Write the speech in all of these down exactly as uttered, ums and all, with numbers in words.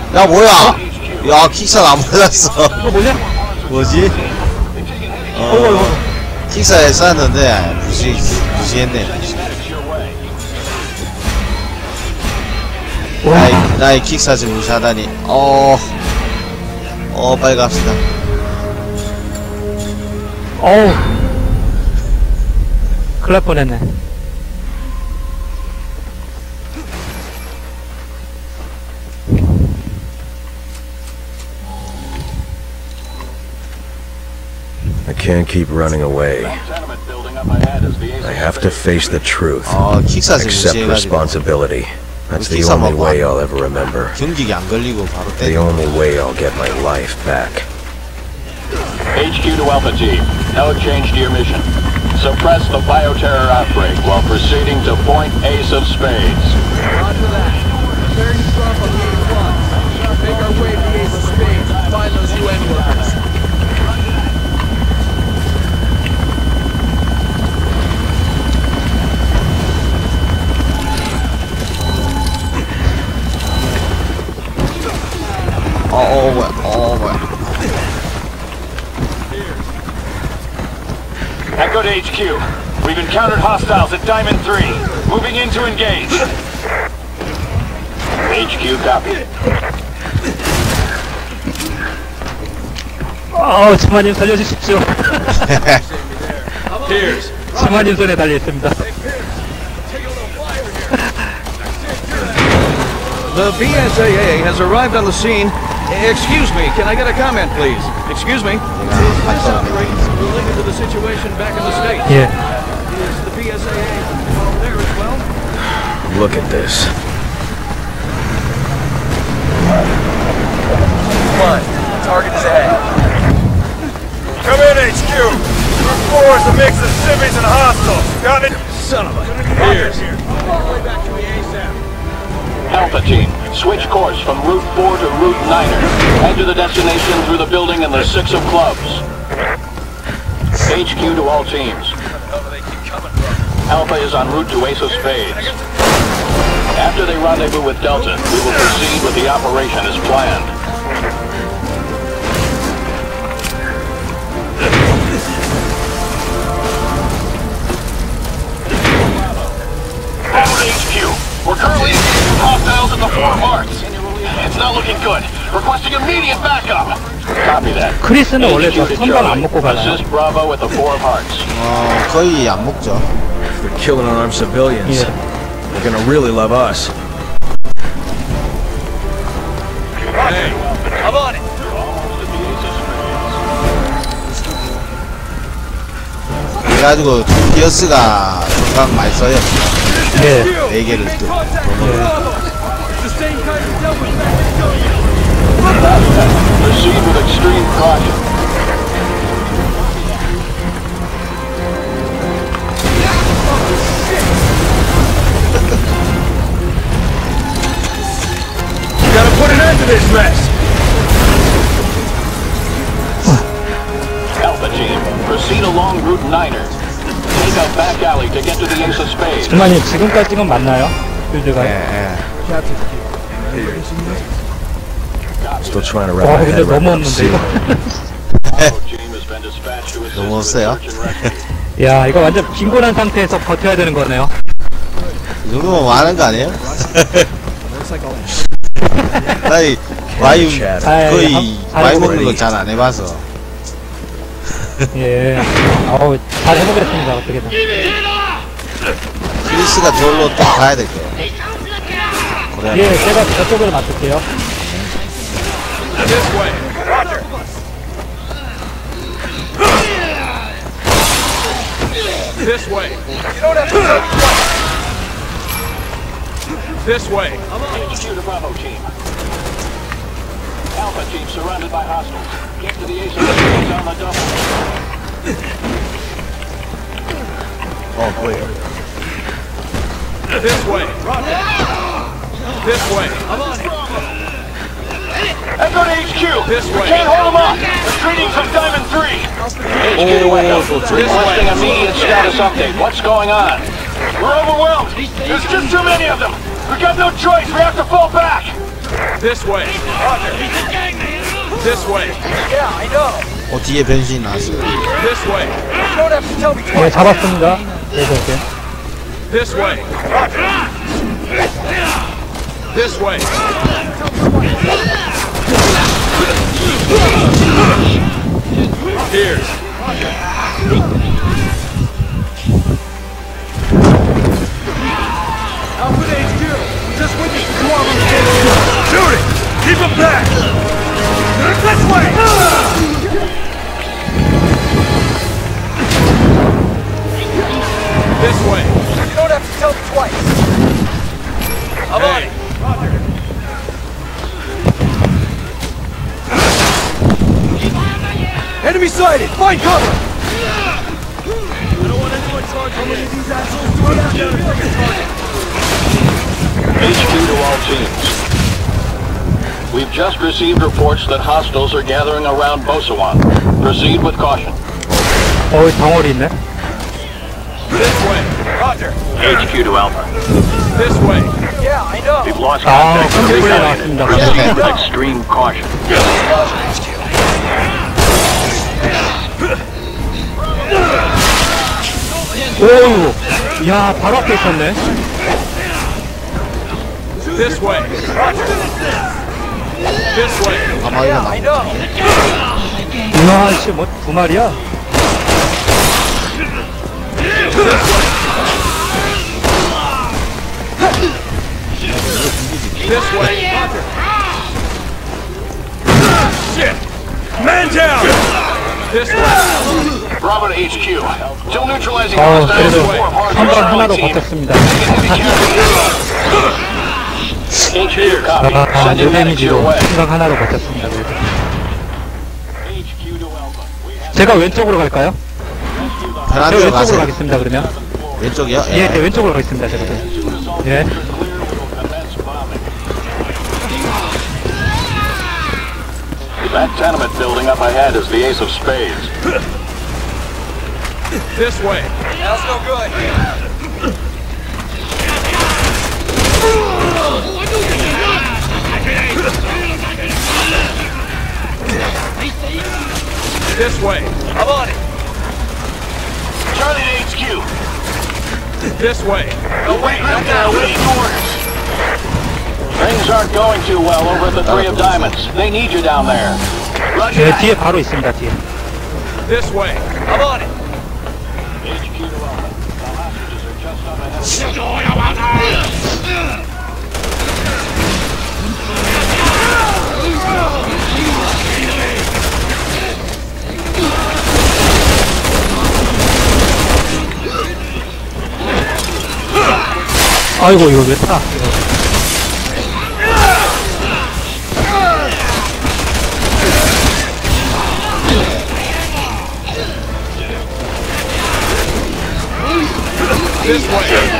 야 뭐야? 야 킥샷 안 맞았어. 이거 뭐냐? 뭐지? 어 킥샷에 쐈는데 무시 무시했네. 무시. 나의 나의 킥샷을 무시하다니. 어. 어 빨리 갑시다. 어우 큰일 날 뻔했네. I can't keep running away. I have to face the truth. 어 킥샷을 Accept 무시해가지고 responsibility. That's the 킥샷 only 먹고 way I'll ever remember. 경직이 안 걸리고 바로 The 때려. only way I'll get my life back. H Q to Alpha Team. No change to your mission. Suppress the bioterror outbreak while proceeding to point Ace of Spades. Roger that. Preparing to drop on the eight o'clock. Make our way to the Ace of Spades and find those U N workers. 어, 어, 뭐야, 어, 뭐야. Echo to H Q. We've encountered hostiles at Diamond three. Moving in to engage. H Q copy. 어우 치마님 살려주십시오. Here's. 치마님 손에 달려있습니다. The B S A A has arrived on the scene. Excuse me, can I get a comment, please? Excuse me. Is this outbreak related to the situation back in the States? 예. Is the B S A A involved there as well? Look at this. One. Target is ahead. Come in, H Q. Group four is a mix of civvies and hostiles. Got it? Son of a... Here's. All the way back to the ASAP. Alpha Team. Switch course from Route four to Route niner. Head to the destination through the building and the six of clubs. H Q to all teams. Alpha is en route to Ace of Spades. After they rendezvous with Delta, we will proceed with the operation as planned. Alpha H Q. We're currently engaging hostiles at the Four Hearts. It's not looking good. Requesting immediate backup. Copy that. 크리스는 원래 저 선반 안 먹고 가나요? Assist Bravo with the Four Hearts. 어, 거의 안 먹죠. They're killing unarmed civilians. 예. They're gonna really love us. Hey, I'm on it. 그래가지고 피어스가 정말 많이 써요. 예. 네 개를 또. Proceed with extreme caution. Gotta put an end to this mess. Alpha Team, proceed along Route niner. Take a back alley to get to the Ace of Spades. 치마님 지금까지는 맞나요? 빌드가. 예, 예. Still trying to wrap 와 my 근데 head around 너무 that 없는데 이거. Bravo Team has been dispatched to assist 너무 with 없어요? search and rescue. 야 이거 완전 빈곤한 상태에서 버텨야 되는 거네요. 이 정도면 많은 거 아니에요? 나이 와이 거의 아, 와이 아, 먹는 거 잘 안 해봐서. 예. 어우 잘 해보겠습니다 어떻게든. 크리스가 저걸로 또 가야 될 거예요. 그래. 예, 제가 저쪽으로 맡을게요. This way. Roger. This way. You don't have to go twice. This way. H Q to Bravo Team. Alpha Team surrounded by hostiles. Get to the Ace of Spades on the double. 어, 보여. This way. Roger. This way. Echo to H Q. This We way. can't hold them off. Retreating from Diamond three. H Q to Echo. Requesting immediate status update. What's going on? We're overwhelmed. There's just too many of them. We got no choice. We have to fall back. This way. This way. Yeah, I know. 어 뒤에 변신이 나왔어요. This way. You don't have to tell me 네, twice. 잡았습니다. 네, 네, This way. This way. Here. Alpha H Q. Just with you. Shoot it! Keep him back! This way! This way. You don't have to tell me twice. I'm on it. Enemy sighted! Find cover! I don't want anyone charged. How many of these assholes do I have down to take a target? H Q to all teams. We've just received reports that hostiles are gathering around Bosawan. Proceed with caution. 어, 덩어리 있네. This way. Roger. H Q to Alpha. This way. Yeah, I know. We've lost 아, contact with the 컴퓨터에 battalion. 나왔습니다. Proceed with extreme caution. 오, 야, 바로 앞에 있었네. This way. This way. 가마이가 나. 우와, 씨, 뭐, 두 마리야? This way. Shit! Man down! This way. Bravo to H Q. Till neutralizing 어, hostiles 그래도 in four hard 한 번 하나로 team. 버텼습니다. H Q copy. 아, Sending medics your 노데미지로 way. 생각 하나로 버텼습니다. 그래도. H Q to Alpha. We have 제가 왼쪽으로 갈까요? 제가 편한 데로 왼쪽으로 가세요. 가겠습니다, 그러면. 왼쪽이요? 예, 예, 왼쪽으로 가겠습니다, 제가. 예. commence bombing. That tenement building up ahead is the Ace of Spades. This way. That's no good. This way. I'm on it. Charlie to H Q. This way. Await right now, waiting orders. Things aren't going too well over at the Three of Diamonds. They need you down there. Roger 예, that. 뒤에 바로 있습니다, 뒤에. This way. I'm on it. H Q to Alpha. The hostages are just up ahead. 아이고, 이거 왜 타? This way.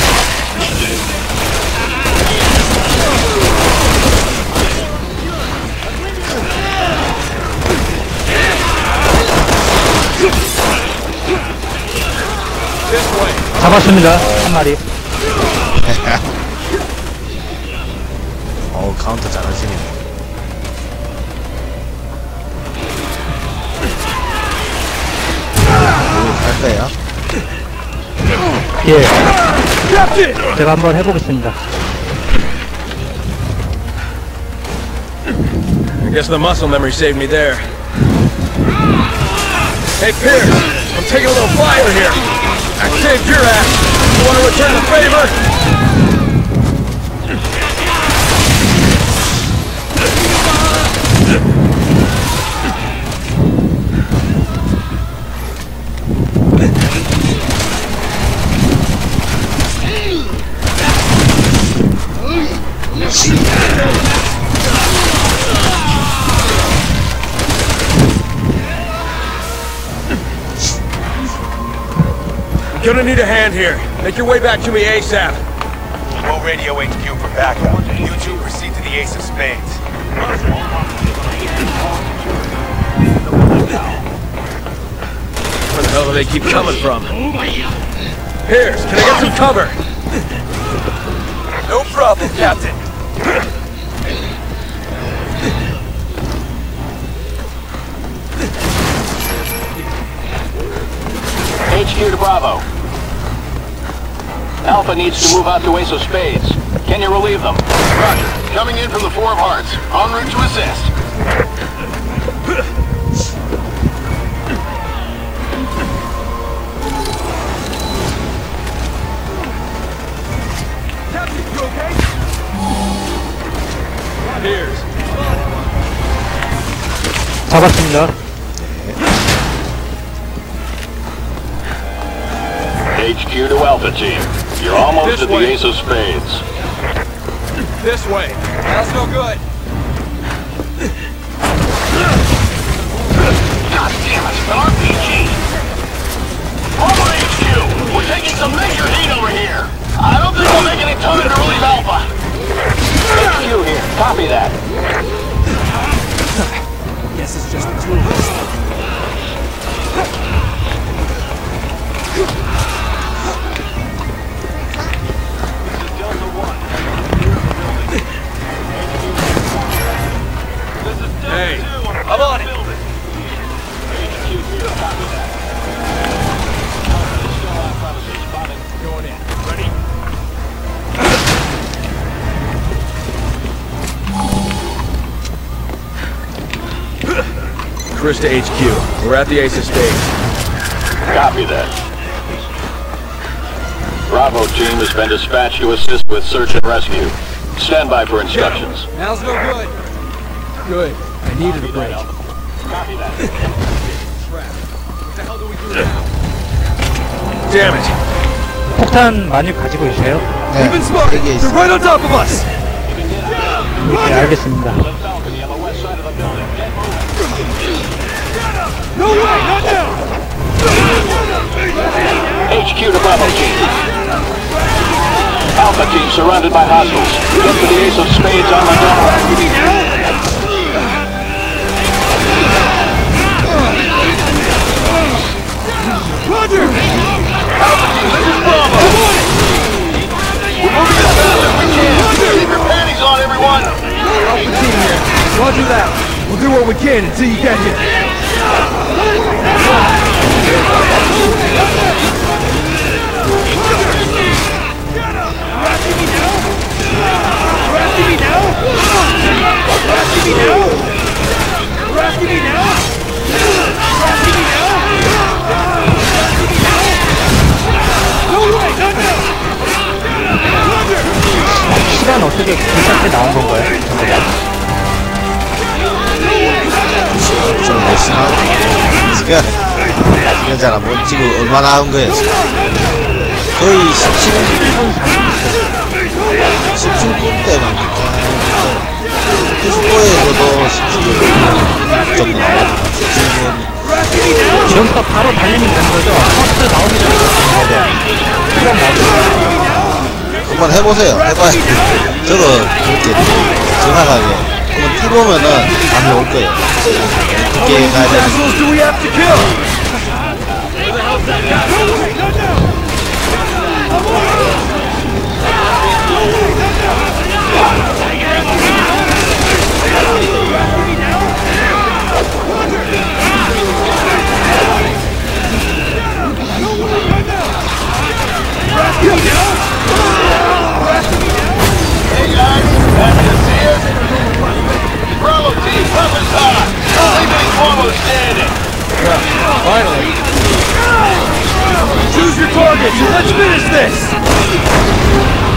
This way. 잡았습니다, 한 마리. 어우 카운터 잘하시네. 갈 거예요? 예. 제가 한번 해보겠습니다. I guess the muscle memory saved me there. Hey, Pierce, I'm taking a little flyer here. I saved your ass. You want to return the favor? Gonna need a hand here. Make your way back to me ASAP. We'll radio H Q for backup. You two proceed to the Ace of Spades. Where the hell do they keep coming from? Pierce, can I get some cover? No problem, Captain. Bravo. Alpha needs to move out to Ace of Spades. Can you relieve them? Roger. Coming in from the Four of Hearts. En route to assist. Captain, you okay? Here's. 잡았습니다. H Q to Alpha Team. You're almost This at the way. Ace of Spades. This way. That's no good. God damn it, an R P G! Over H Q! We're taking some major heat over here! I don't think we'll make any time to relieve Alpha! H Q here, copy that. Guess it's just the two of us. Hey, I'm on it! Going in. Ready? Chris to H Q. We're at the Ace of Spades. Copy that. Bravo Team has been dispatched to assist with search and rescue. Stand by for instructions. Now's no good. Good. I needed a break. Copy that. What the hell do we do now? Damn it! 폭탄 많이 가지고 계세요? 네, We've been spotted! 여기 They're 있어. right on top of us! 네, 알겠습니다. No way! Not now! H Q to Bravo Team. Alpha Team surrounded by hostiles. Get to the Ace of Spades on the double. Roger! Alpha Team, this is Bravo. We're moving as fast as we can. Keep your panties on, everyone. Alpha team here. Roger that. We'll do what we can until you get here. 시간 어떻게 괜찮게 나온 건가요? 좀 열심하고 지금 지금 잘 안 보고 지금 얼마나 한 거예요 지금 거의 십칠 분 십칠 분 때만 피스코에서도 십칠 분 정도 나오고 십칠 분 지금부터 바로 달리면 되는 거죠? 퍼스트 나오기 전에 달려야 돼요. 시간 나오죠? 한번 해보세요. 해봐야 저거 그렇게 정확하게 한번 해보면은 감이 올 거예요. 어떻게 가야 되는지. Assholes do we have to kill? Hey guys, happy to see you. Bravo Team, weapons hot. Leave any Cuomo standing. Finally. Choose your targets and let's finish this!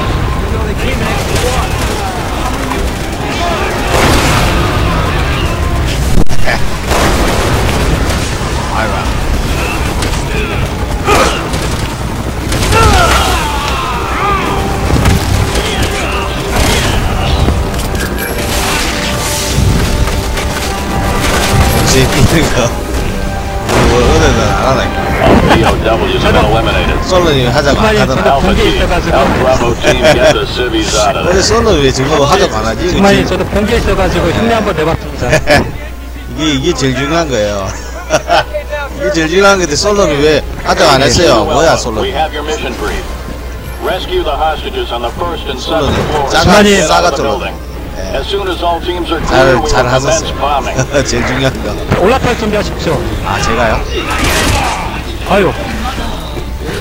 역시 뛰는 거 뭐 어느는 안 하네. B O W's been eliminated. 솔로님 하자고 안 하더라. Alpha Team, help Bravo Team get the civvies out of 근데 there. 솔로 왜 저거 하자고 안 하지? 이거 주말에 지금 저도 번개 있어가지고 흉내 한번 내봤습니다. 이게 이게 제일 중요한 거예요. 이게 제일 중요한 건데 솔로는 왜 하자고 안 했어요? 뭐야 솔로? We have your mission brief. Rescue the hostages on the first and seventh floors. 싸가 Get out 싸가 of the 좀 building. As soon as all teams are clear, we will 잘잘 commence 하셨어요. bombing. 제일 중요한 거. 올라탈 준비하십시오. 아 제가요? 아유,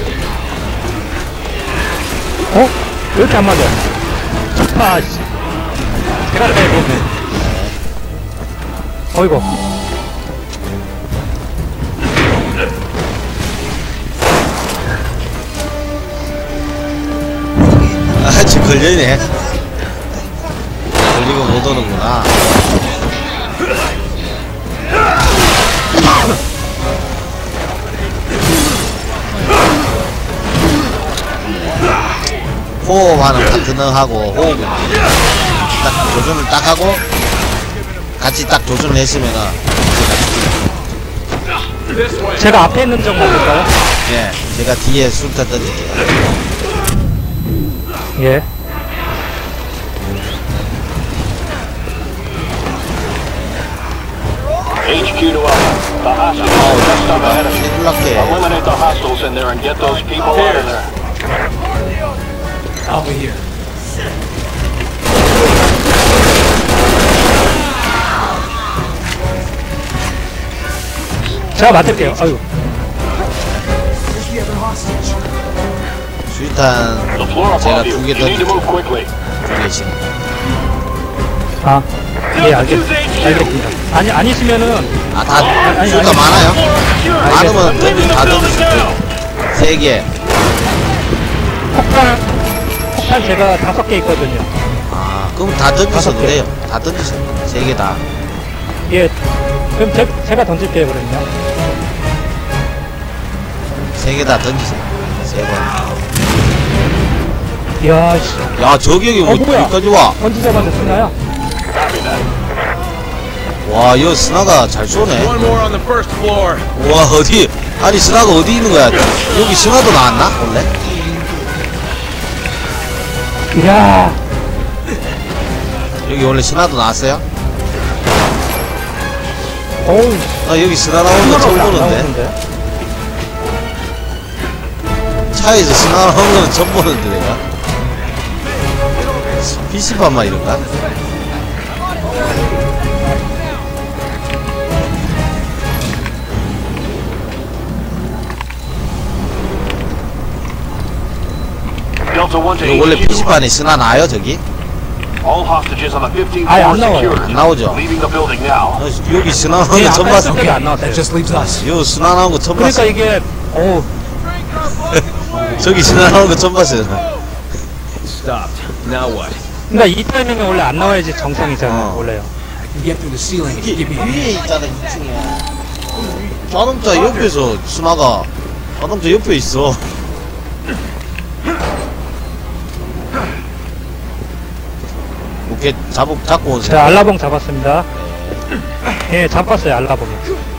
어? 왜 이렇게 안 맞아? 아, 씨. 제가 빼고. 어이구. 아, 지금 걸려있네. 걸리고 못 오는구나. 호흡하는 파트너하고 호흡을 딱 조준을 딱 하고 같이 딱 조준을 했으면은 제가 앞에 있는 점 맞을까요? 예 제가 뒤에 술탄 던질게요. 예. H Q to Alpha. The hostiles are just up ahead of you. 해블락해. Eliminate the hostiles in there and get those people out of there. I'll be here. 제가 맡을게요. 아유. 수류탄 The floor 제가 above you. 두 개 You need to move 던질게요. quickly. 두 개씩. 아. 예, 알겠, 알겠습니다. 아니, 아니시면은, 아다 아니, 수류탄 아니. 많아요? 많으면 알겠습니다. 던지 다 던질 수 있어요. 세 개. 폭탄, 폭탄 제가 다섯 개 있거든요. 아 그럼 다 던지셔도 다섯 개. 돼요. 다 던지셔도 돼요. 세 개 다. 예. 그럼 제, 제가 던질게요, 그러면요. 세 개 다 던지세요. 세 번. 이야, 씨. 야 저격이 뭐 어, 뭐야? 여기까지 와. 던지자마자 쓰나요? Copy that. 와 이거 스나가 잘 쏘네. One more on the first floor. 와 어디 아니 스나가 어디 있는 거야? 여기 스나도 나왔나 원래? 이야. 여기 원래 스나도 나왔어요? 어우, 나 여기 스나 나오는 거 처음 보는데. 나오는데? 차에서 스나 나오는 거는 처음 보는데 내가. 피씨방만 이런가? Delta one to 이거 원래 H Q. 피씨방에 스나 나요 저기? All hostages on the fifteenth 아예 floor 안 나와요. secured. 안 나오죠? Leaving the building now. 어, 여기 스나 나오는 예, 거 처음 아까 봤어. 여기 안 나왔어요. 여기 스나 나오는 거 처음 그러니까 봤어. 이게, 어우, 저기 스나 나오는 거 처음 봤어요. Stopped. Now what? 그러니까 이 타이밍에 원래 안 나와야지 정상이잖아요, 어. 원래요. Get through the ceiling. 이게 위에 있잖아 이 층에. 자동차 옆에서 스나가 자동차 옆에 있어. 오케이 잡 잡고 오세요. 자, 알라봉 잡았습니다. 예, 잡았어요, 알라봉이.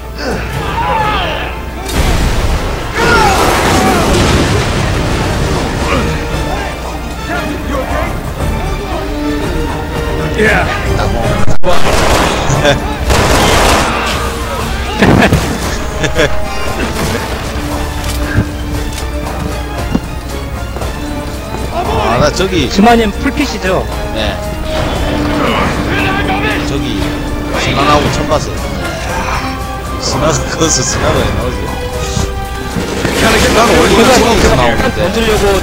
아 나 저기 스마님 풀핏이죠? 네 저기 스나 나오고 처음 봤어요. 스나가 커서 스나가 왜 나오지? 스나는 원래 제가 이쪽에서 폭탄 나오는데. 던지려고,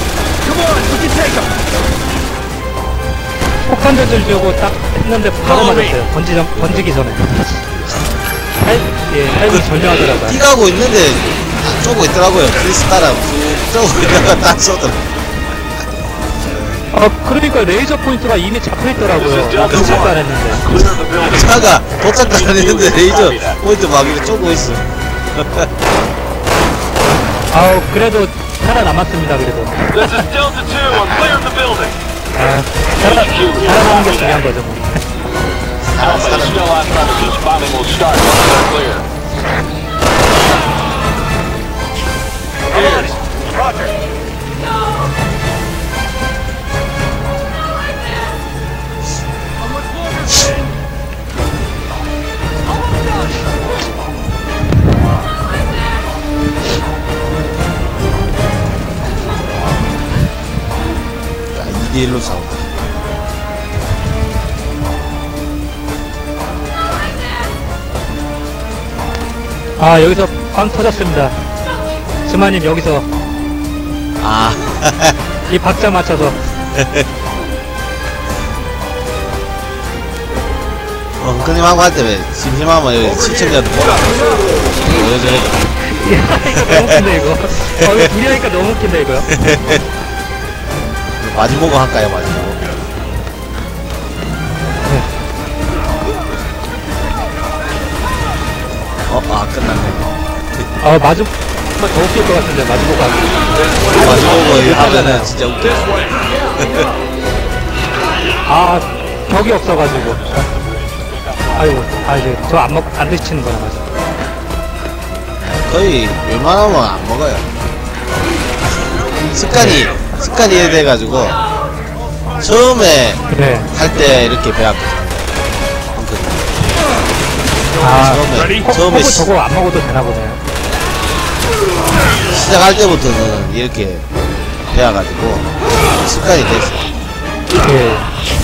폭탄 던지려고 딱 했는데 바로 맞았어요. 던지, 전- 던지기 전에. 할, 예, 할기 전혀하더라고요. 뛰가고 있는데 안 쏘고 있더라고요. 크리스 따라 쭉 쏘고 있다가 딱 쏘더라고요. 어, 그러니까 레이저 포인트가 이미 잡혀있더라고요. 나 도착도 안 했는데. Clear the building. 차가 도착도 안 했는데 레이저 포인트 막 이렇게 쪼고 있어. 아우, 그래도 살아남았습니다, 그래도. This is Delta two. I'm clearing the building. 아, 살아, 살아남은 게 중요한 거죠. 뭐. Alpha is still on premises. Bombing will start once they're clear. Roger. 자, 이 대 일로 싸운다. 아, 여기서 빵 터졌습니다. 스마님, 여기서. 아, 이 박자 맞춰서. 어, 흔크님하고 할 때 왜 심심하면 여기 시청자들 보라고 보여줘야 야, 이거 너무 웃긴데, 이거. 어, 이거 둘이 하니까 너무 웃긴데, 이거요. 마주보고 할까요, 마주보고? 어, 아, 끝났네. 어, 마주, 더 웃길 것 같은데, 마주보고 하고. 마주보고 이거 하면은 진짜 웃겨. 아, 벽이 없어가지고. 아이고, 아, 이제 저 안 먹, 안 드시는 거라 가지고. 거의 웬만하면 안 먹어요. 습관이, 습관이 돼가지고, 처음에 네. 할 때 이렇게 배웠거든요. 아, 처음에, 코, 처음에 코고 시, 저거 안 먹어도 되나 보네요. 시작할 때부터는 이렇게 배워가지고, 습관이 됐어요. 예.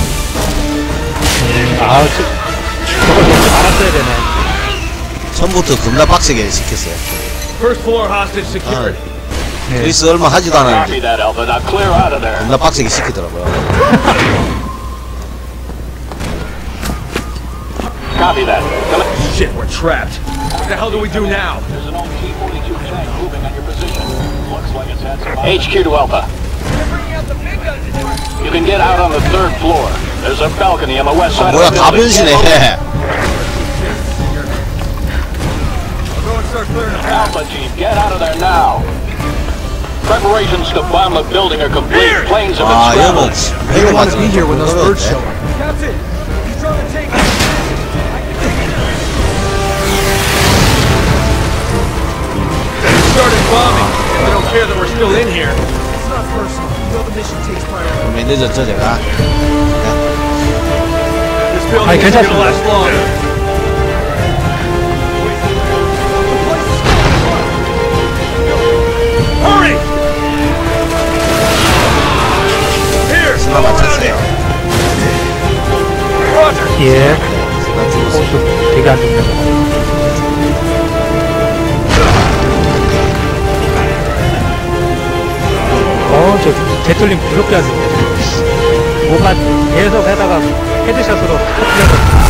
음, 아, 저, 저걸 먹지 말았어야 되네. 처음부터 겁나 빡세게 시켰어요. First floor hostage secured. 네. 그리스 얼마 하지도 Copy 않았는데, that, Alpha. Now clear out of there. 겁나 빡세게 시키더라고요. Copy that. Come in. Shit, we're trapped. What the hell do we do now? There's an old T forty-two tank moving on your position. Looks like it's had some... H Q to Alpha. You can get out on the third floor. There's a balcony on the west 아, side 뭐야, of the 다 building. 변신해. Alpha team, get out of there now. Preparations to bomb the building are complete. Planes have been 아, 이거는 scrambled. 배고 맞으면 좀 어려운데. Captain, he's trying to take started bombing. They don't care that we're still in here. It's not personal. You know the mission takes priority. 좀 늦었죠, 제가. This building 아니, isn't gonna 괜찮습니다. last long. Hurry! Here! 신나 맞췄어요. Roger! 예. 신나 죽었어요. 어, 좀 되게 안 좋네요. 어, 저, 개털림 부럽게 하는데. 뭔가 계속 하다가 헤드샷으로 터뜨려서.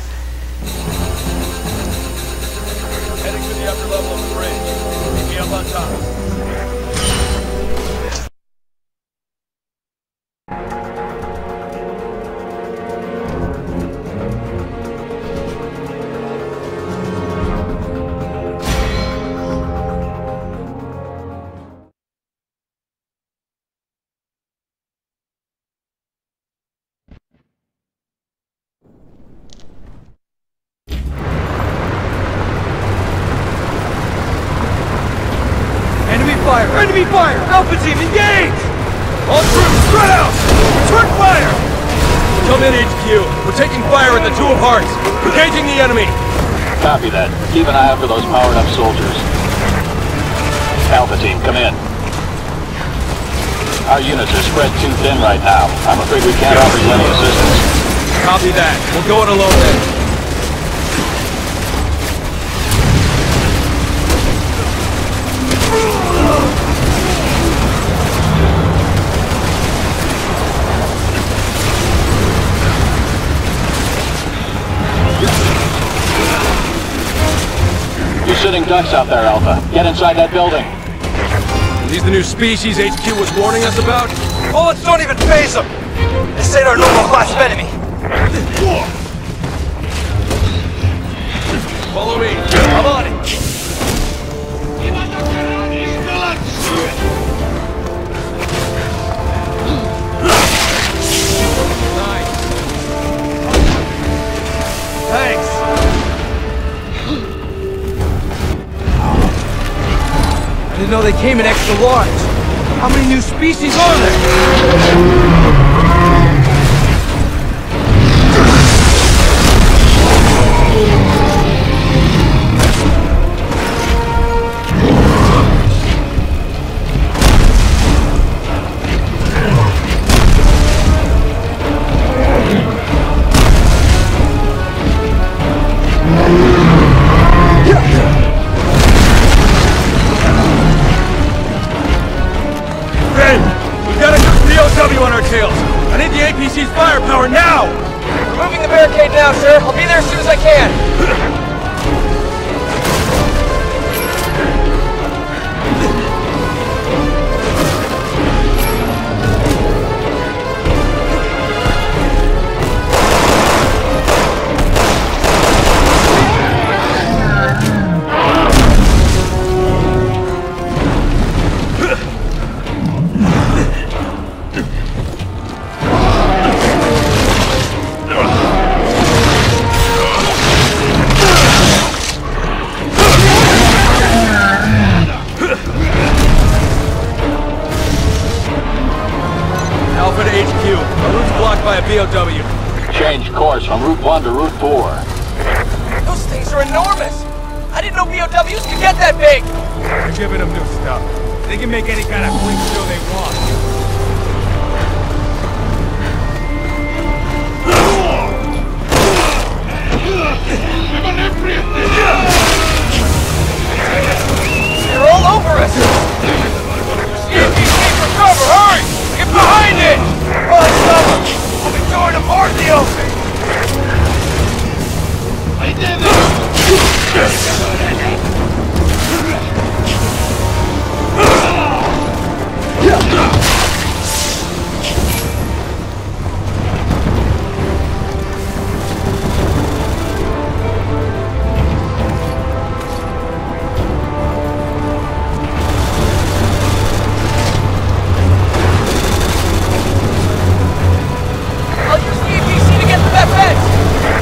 Heading to the upper level of the bridge. Meet me up on top. Enemy fire! Enemy fire! Alpha team, engage! All troops, spread out! Return fire! Come in, H Q. We're taking fire at the Two of Hearts. Engaging the enemy. Copy that. Keep an eye out for those powered up soldiers. Alpha team, come in. Our units are spread too thin right now. I'm afraid we can't offer you any assistance. Copy that. We'll go it alone then. You're sitting ducks out there, Alpha. Get inside that building. These the new species H Q was warning us about? Bullets don't even phase them! They say they're a normal class of enemy. Follow me. I'm on it. Nice. Thanks. I didn't know they came in extra large. How many new species are there? Ben, we gotta go. barricade now, sir. I'll be there as soon as I can. Alpha to H Q. Our route's blocked by a B O W. Change course from Route one to Route four. Those things are enormous! I didn't know B O Ws could get that big! We're giving them new stuff. They can make any kind of freak show they want. They're all over us! C A P C for cover, hurry! Get behind it! Oh, stop them! We'll be doing them more the open! I did I'll use the A P C to get to that fence!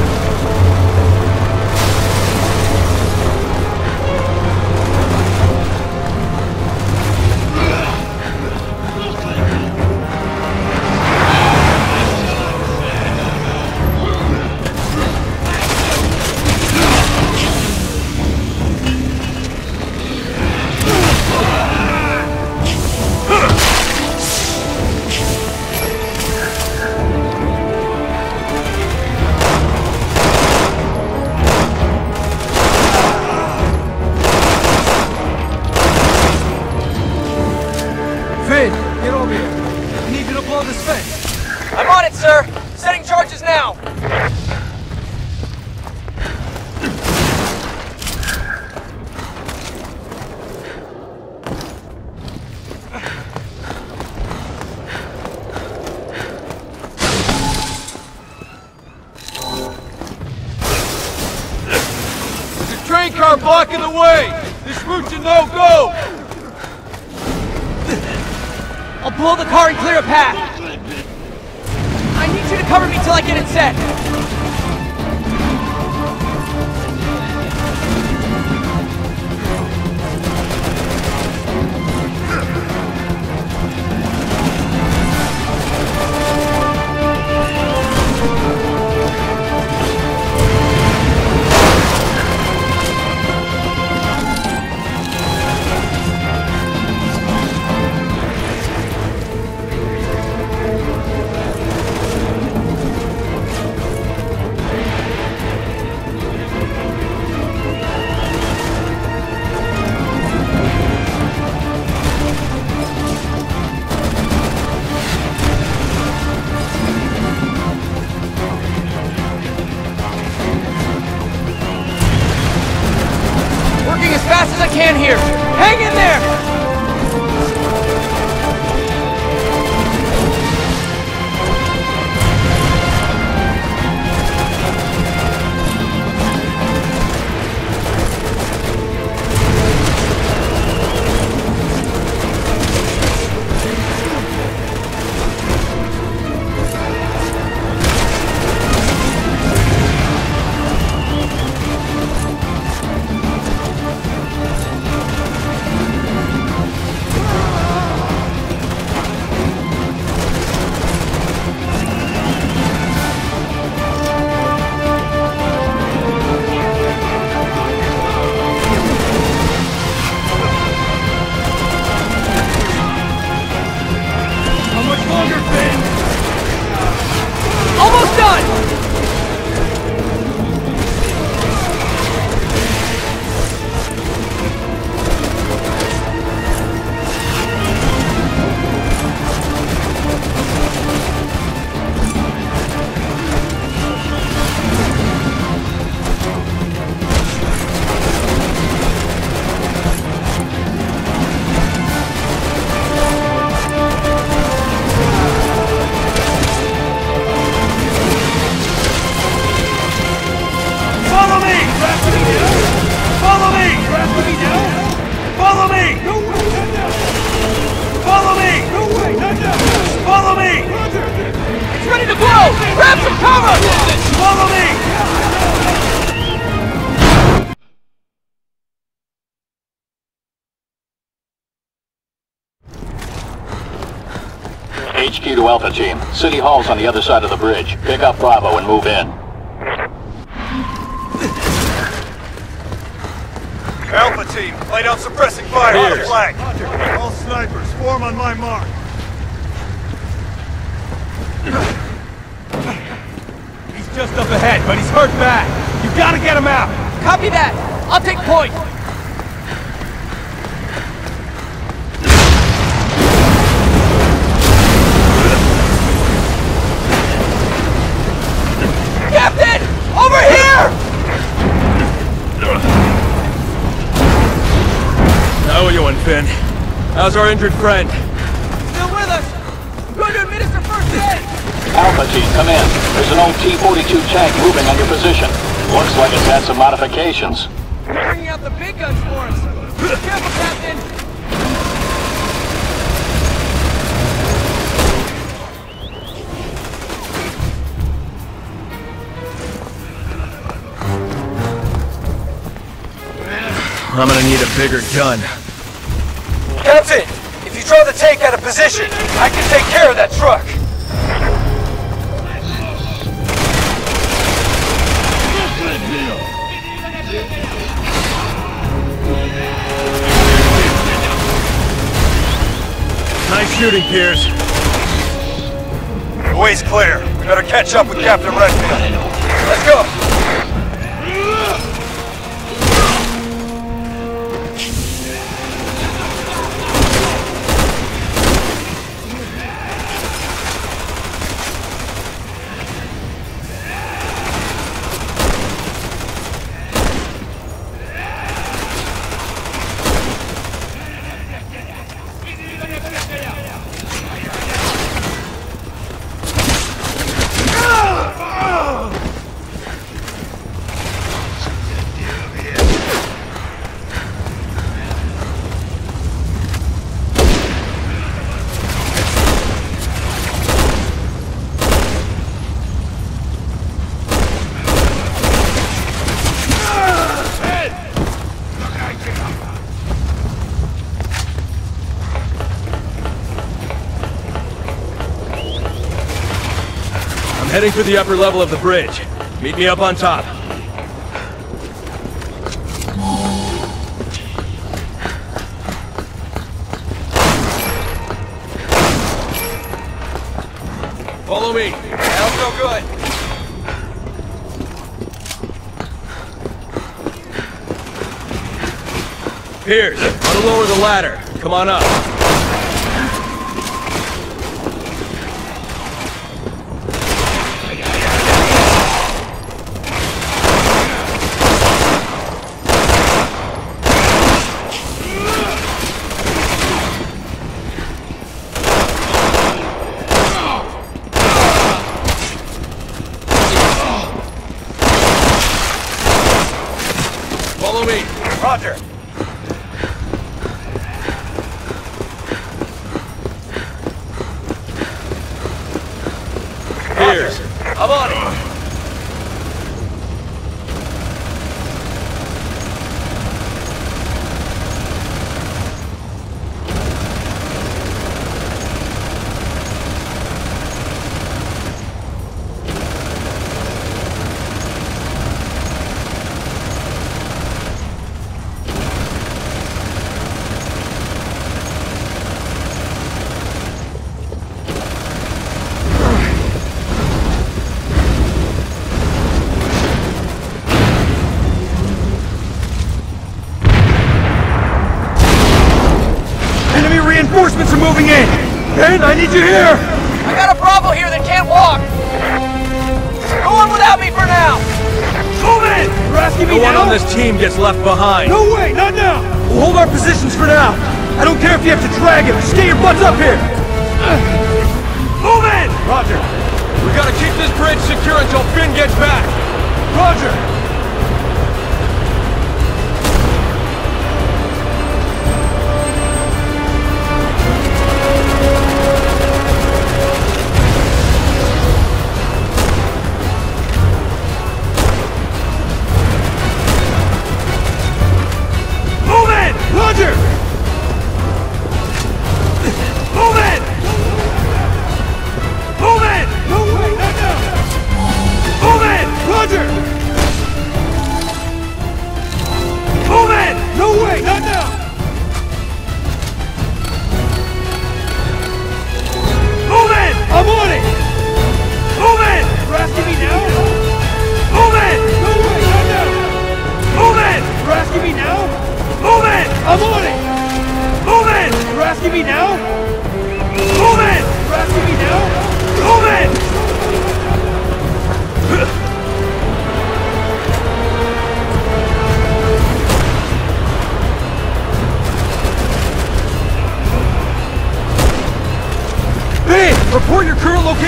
Finn, get over here. I need you to blow this fence. I'm on it, sir! Setting charges now! There's a train car blocking the way. This route's a no-go. I'll pull the car and clear a path! I need you to cover me till I get it set! Working as fast as I can here! Hang in there! blow! Grab some cover! Follow me! H Q to Alpha Team. City Hall's on the other side of the bridge. Pick up Bravo and move in. Alpha Team, lay down suppressing fire on the Here's. flank. All snipers, form on my mark. He's just up ahead, but he's hurt bad. You gotta get him out. Copy that. I'll take point. Captain! Over here! How are you, Finn? How's our injured friend? Still with us. I'm going to administer first aid. Alpha Team, come in. There's an old T forty-two tank moving on your position. Looks like it's had some modifications. Bringing out the big guns for us. Careful, Captain. I'm gonna need a bigger gun. Captain, if you draw the tank out of position, I can take care of that truck. Nice shooting, Piers. The way's clear. We better catch up with Captain Redfield. Let's go. I'm heading for the upper level of the bridge. Meet me up on top. Follow me. That'll feel good. Piers, want to lower the ladder. Come on up. Follow me. Roger. Piers, I'm on it. Enemy reinforcements are moving in. Ben, I need you here. I got a Bravo here that can't walk. Go on without me for now. Move in. You're asking me No one now? on this team gets left behind. No way, not now. We'll hold our positions for now. I don't care if you have to drag him. Just get your butts up here. Move in. Roger. We gotta keep this bridge secure until Finn gets back. Roger.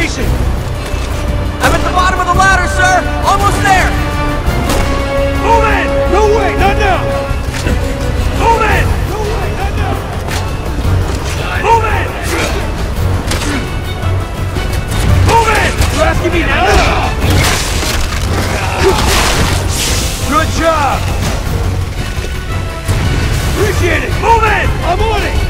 station! I'm at the bottom of the ladder, sir! Almost there! Move in! No way, not now! Move in! No way, not now! Move in! Move in! You asking me now? Good job! Appreciate it! Move in! I'm on it!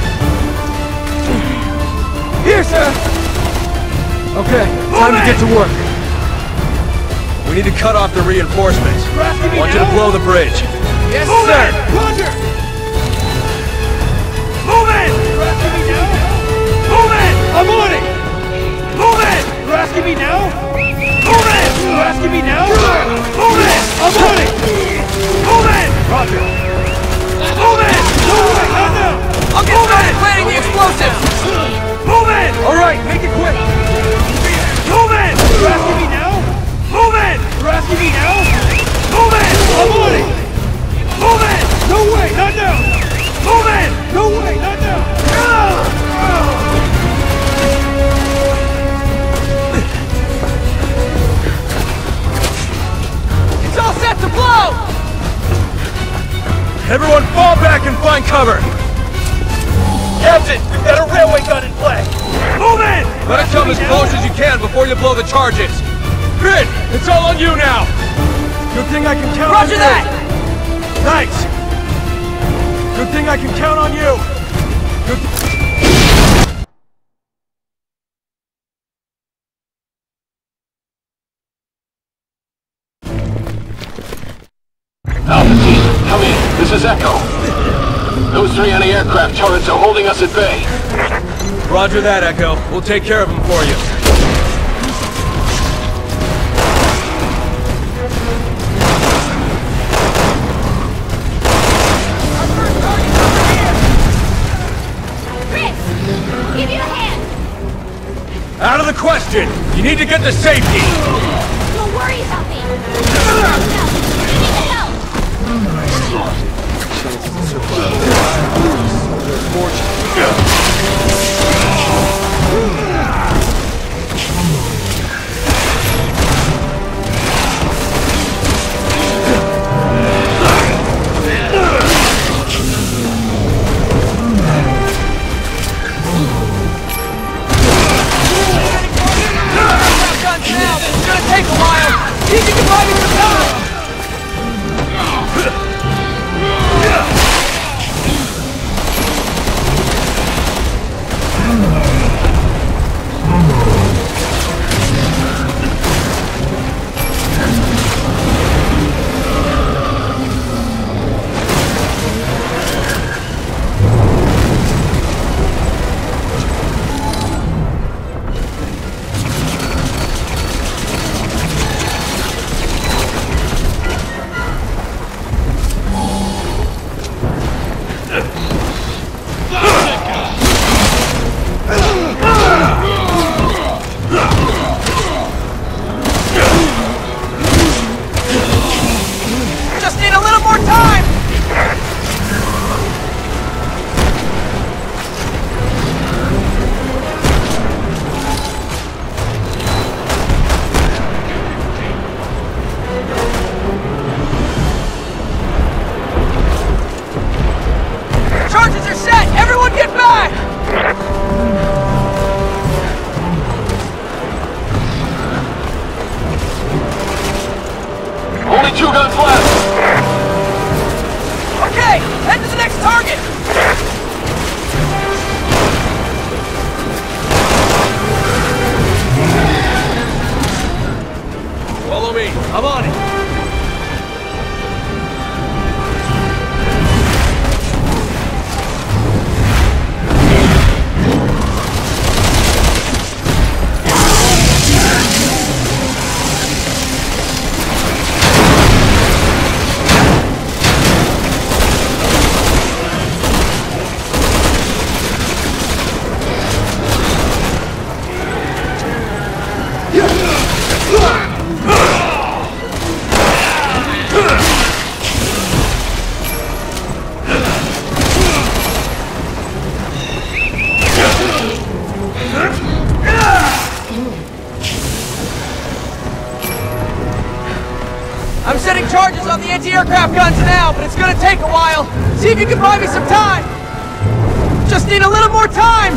Here, sir! Okay, time to get to work. We need to cut off the reinforcements. You asking I me want you now? to blow the bridge. Yes, Move sir! in! Roger! Move in! You asking me now? Move in! I'm on it! Move in! You asking me now? Move in! You asking me now? Move in! I'm on it! Move in! Roger! Move in! No way! Not now! I'll get started planting the explosives! Move in! Alright, make it quick! Move in! You asking me now? Move in! You asking me now? Move in! I'm on it! Move in! No way! Not now! Move in! No way! Not now! It's all set to blow! Everyone fall back and find cover! Captain, we've got a railway gun in play! Move in! Let it come as close as you can before you blow the charges! Grid, it's all on you now! Good thing I can count Roger on that! you! Thanks! Good thing I can count on you! Good Alpha team, come in. This is Echo. Those three anti-aircraft turrets are holding us at bay. Roger that, Echo. We'll take care of them for you. Chris, give you a hand. Out of the question! You need to get to safety! Don't worry about me. No, you need to help. Guns now! It's gonna take a while! Need to get by me some time! Just need a little more time! Charges are set! Everyone get back! Only two guns left. Okay, head to the next target! Follow me. I'm on it. setting charges on the anti-aircraft guns now, but it's gonna take a while. See if you can buy me some time. Just need a little more time.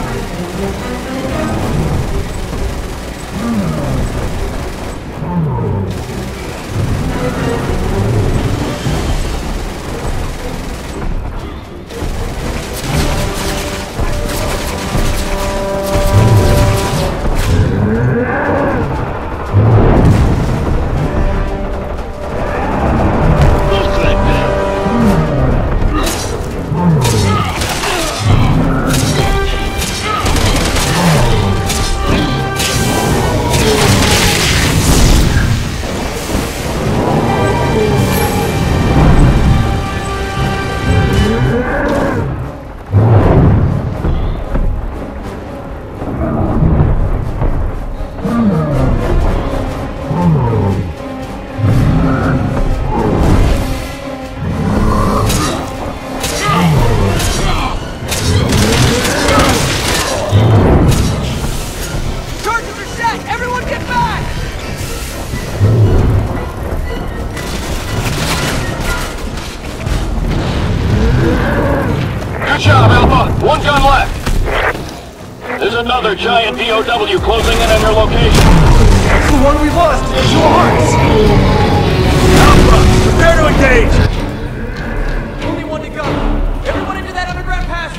Another giant D O W closing in on your location. That's the one we lost in Two Hearts. Alpha, prepare to engage. Only one to go. Everyone into that underground passage.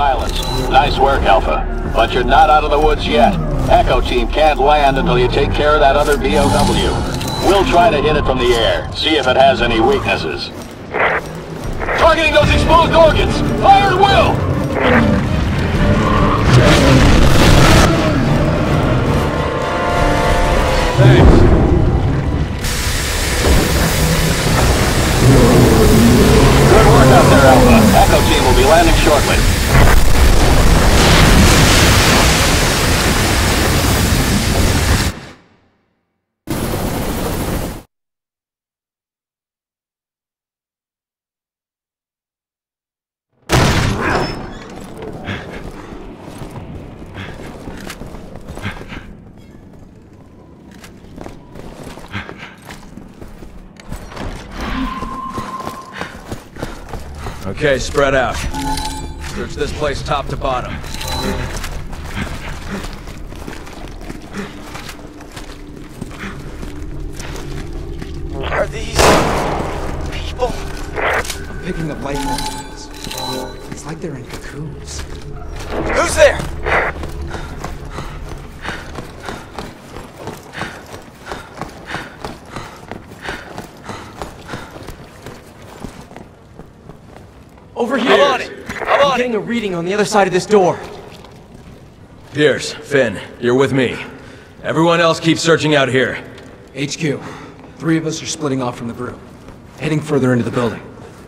silence. Nice work, Alpha. But you're not out of the woods yet. Echo Team can't land until you take care of that other B O W. We'll try to hit it from the air, see if it has any weaknesses. Targeting those exposed organs! Fire at will! Thanks. Good work out there, Alpha. Echo Team will be landing shortly. Okay, spread out. Search this place top to bottom. Are these people? I'm picking up life forms. It's like they're in cocoons. Who's there? Over here. I'm on it. I'm on getting a reading on the other side of this door. Pierce, Finn, you're with me. Everyone else keep searching out here. H Q. Three of us are splitting off from the group, heading further into the building.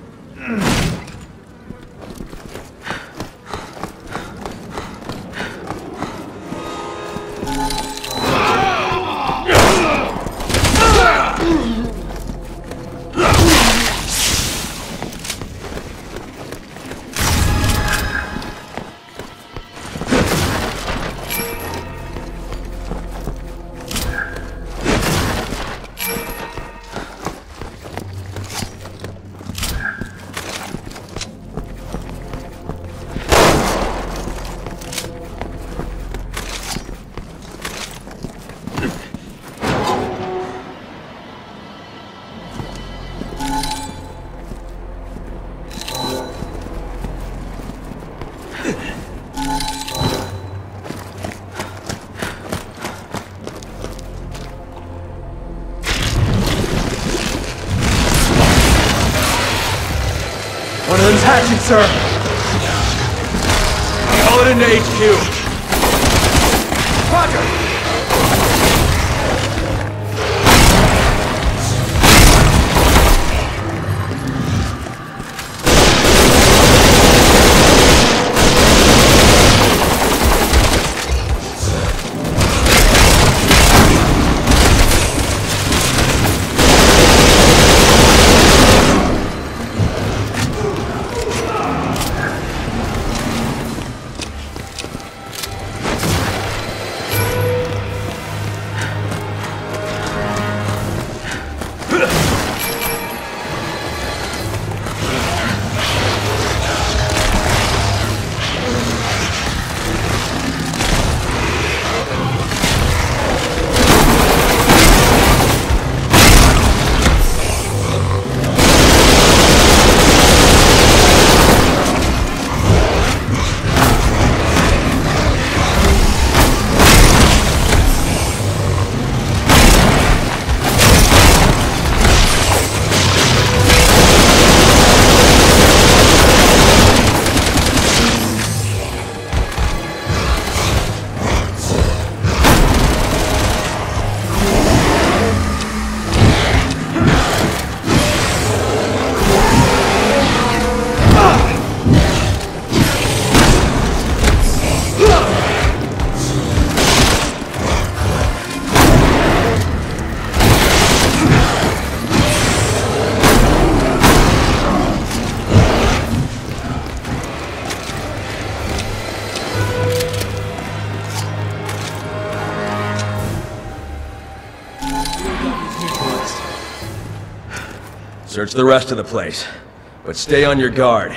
One of them's hatching, sir. Call it into H Q. Roger. Search the rest of the place, but stay on your guard.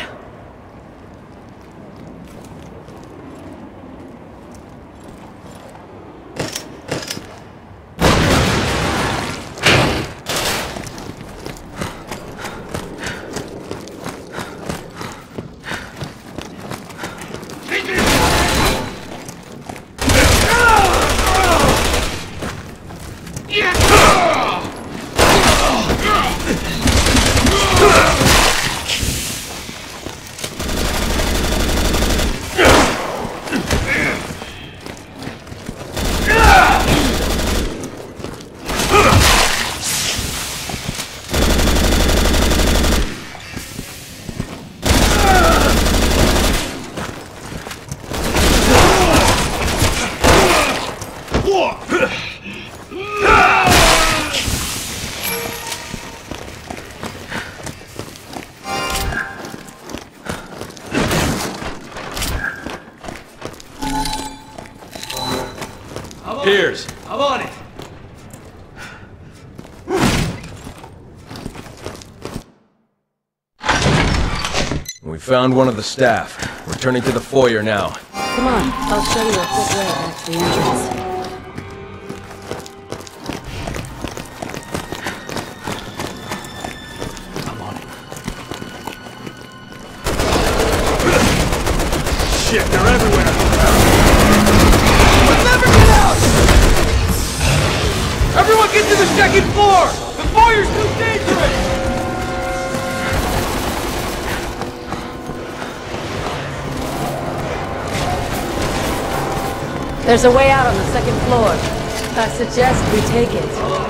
Piers, I'm on it. We found one of the staff. Returning to the foyer now. Come on, I'll show you a quick way back to the entrance. Shit, they're everywhere! We'll never get out! Everyone get to the second floor! The foyer's too dangerous! There's a way out on the second floor. I suggest we take it.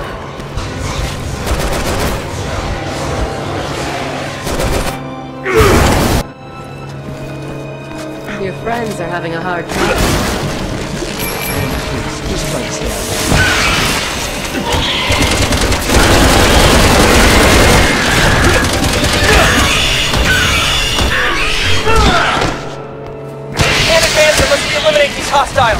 Your friends are having a hard time. Just try to stay out. And advance unless we eliminate these hostiles!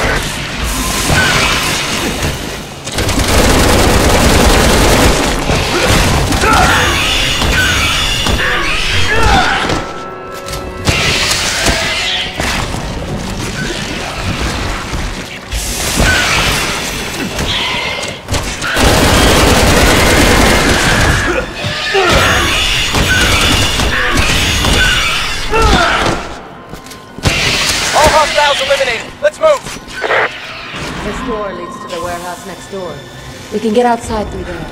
All hostiles eliminated. Let's move. This door leads to the warehouse next door. We can get outside through there.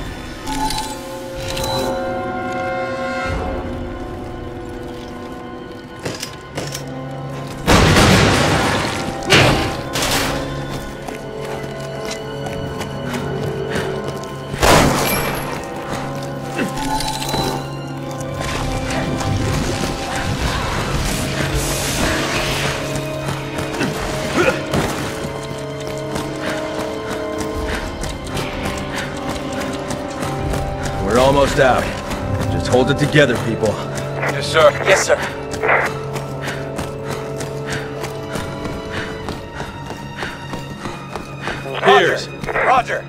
We're almost out. Just hold it together, people. Yes, sir. Yes, sir. Piers. Roger.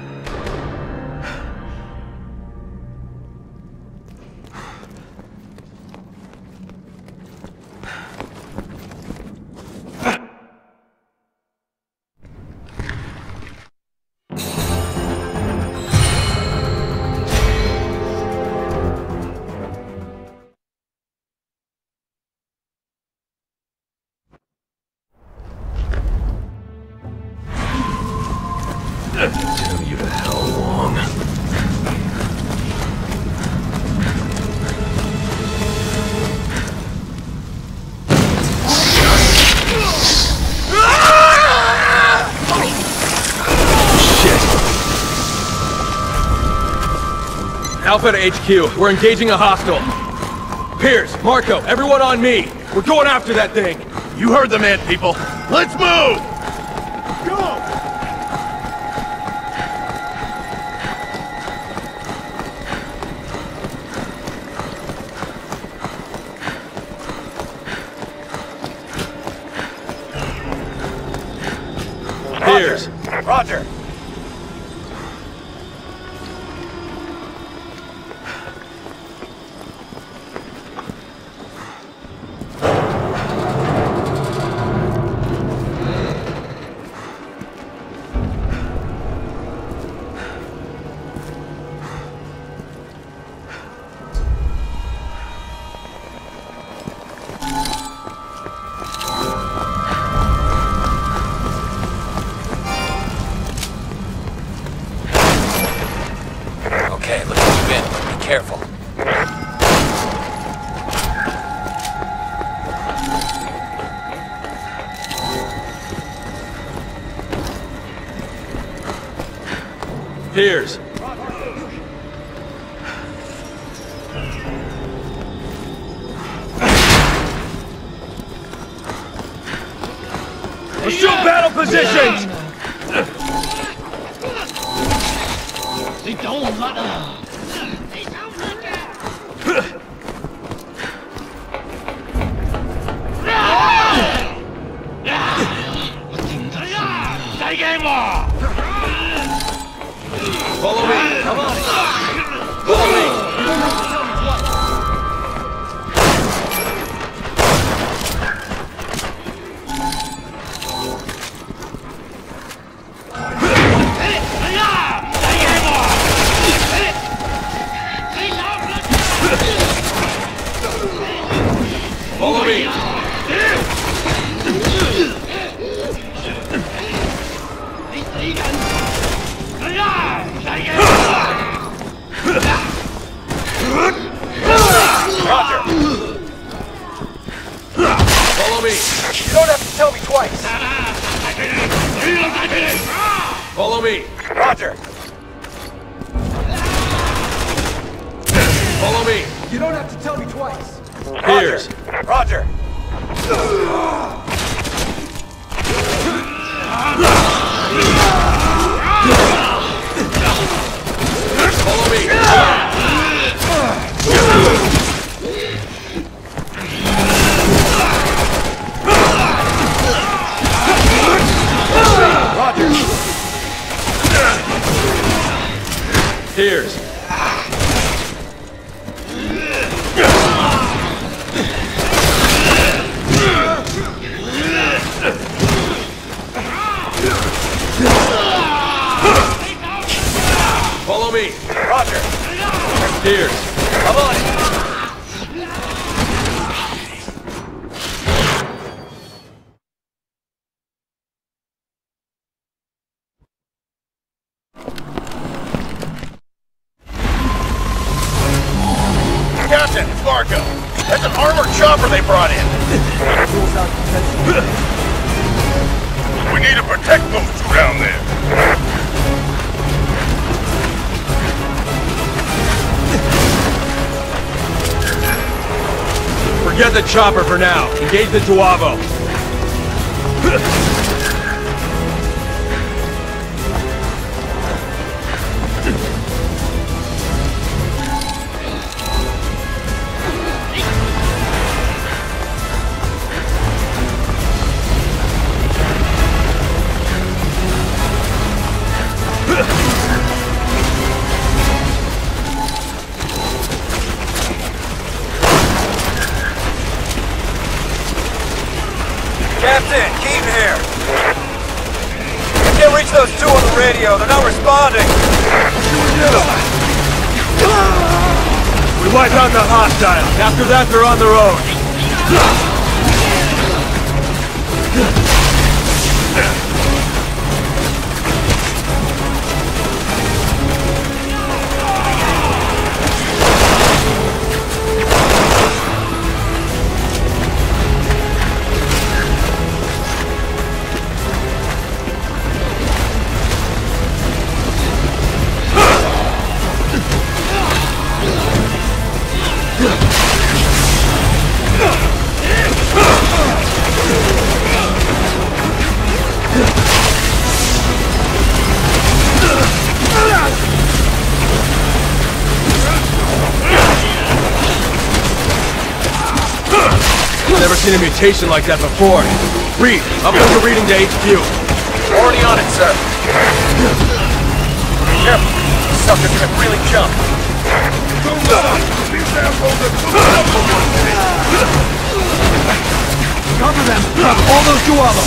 Tell you to hell, Wong. Alpha to H Q. We're engaging a hostile. Piers, Marco, everyone on me. We're going after that thing. You heard the man, people. Let's move! Go! Piers. Roger. Okay, look at you in. Be careful. Piers. Assume battle positions! Follow me. Come on. Follow me. Follow me. Roger. Follow me. You don't have to tell me twice. Follow me. Roger. Follow me. You don't have to tell me twice. Piers. Roger. Follow me. Roger. Piers. Follow me. Roger. Piers. I'm on it. Captain, it's Marco. That's an armored chopper they brought in. We need to protect those two down there. Forget the chopper for now. Engage the Tuavo. Captain, Keaton here. I can't reach those two on the radio. They're not responding. We wipe out the hostile. After that, they're on their own. Never seen a mutation like that before. Reed, up with the reading to H Q. Already on it, sir. Careful. This sucker could really jump. Cover them. Cover all those Tuavos.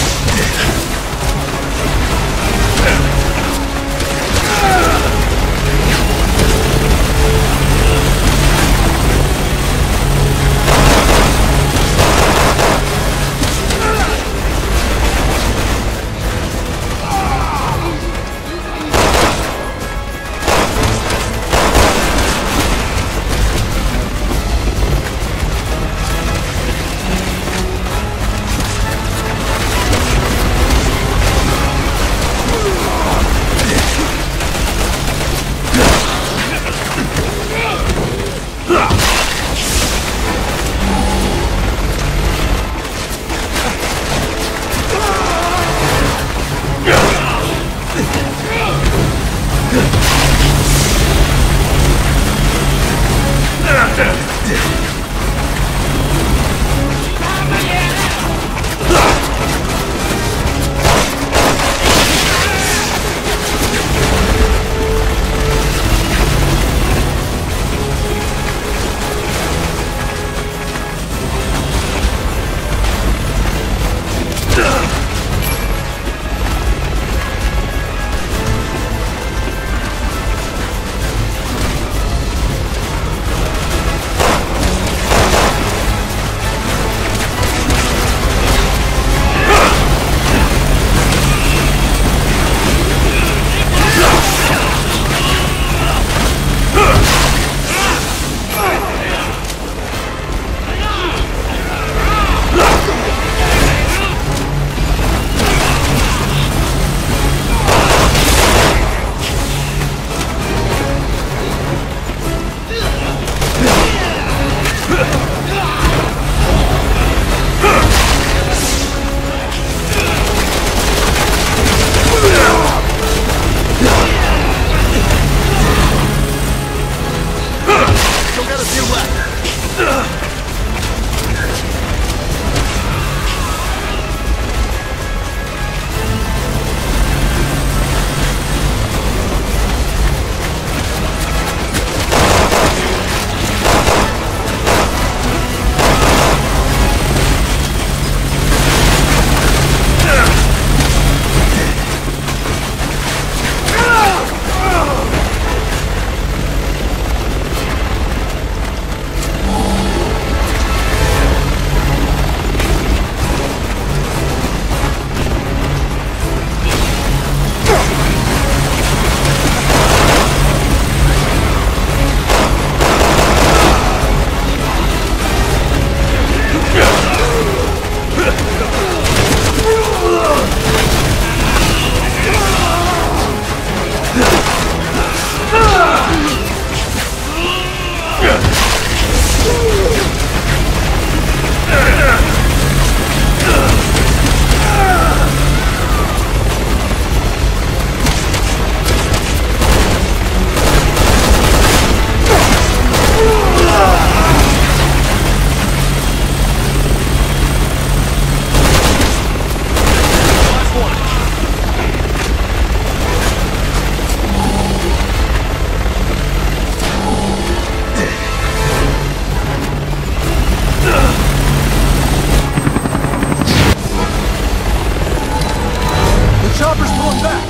chopper's pulling back!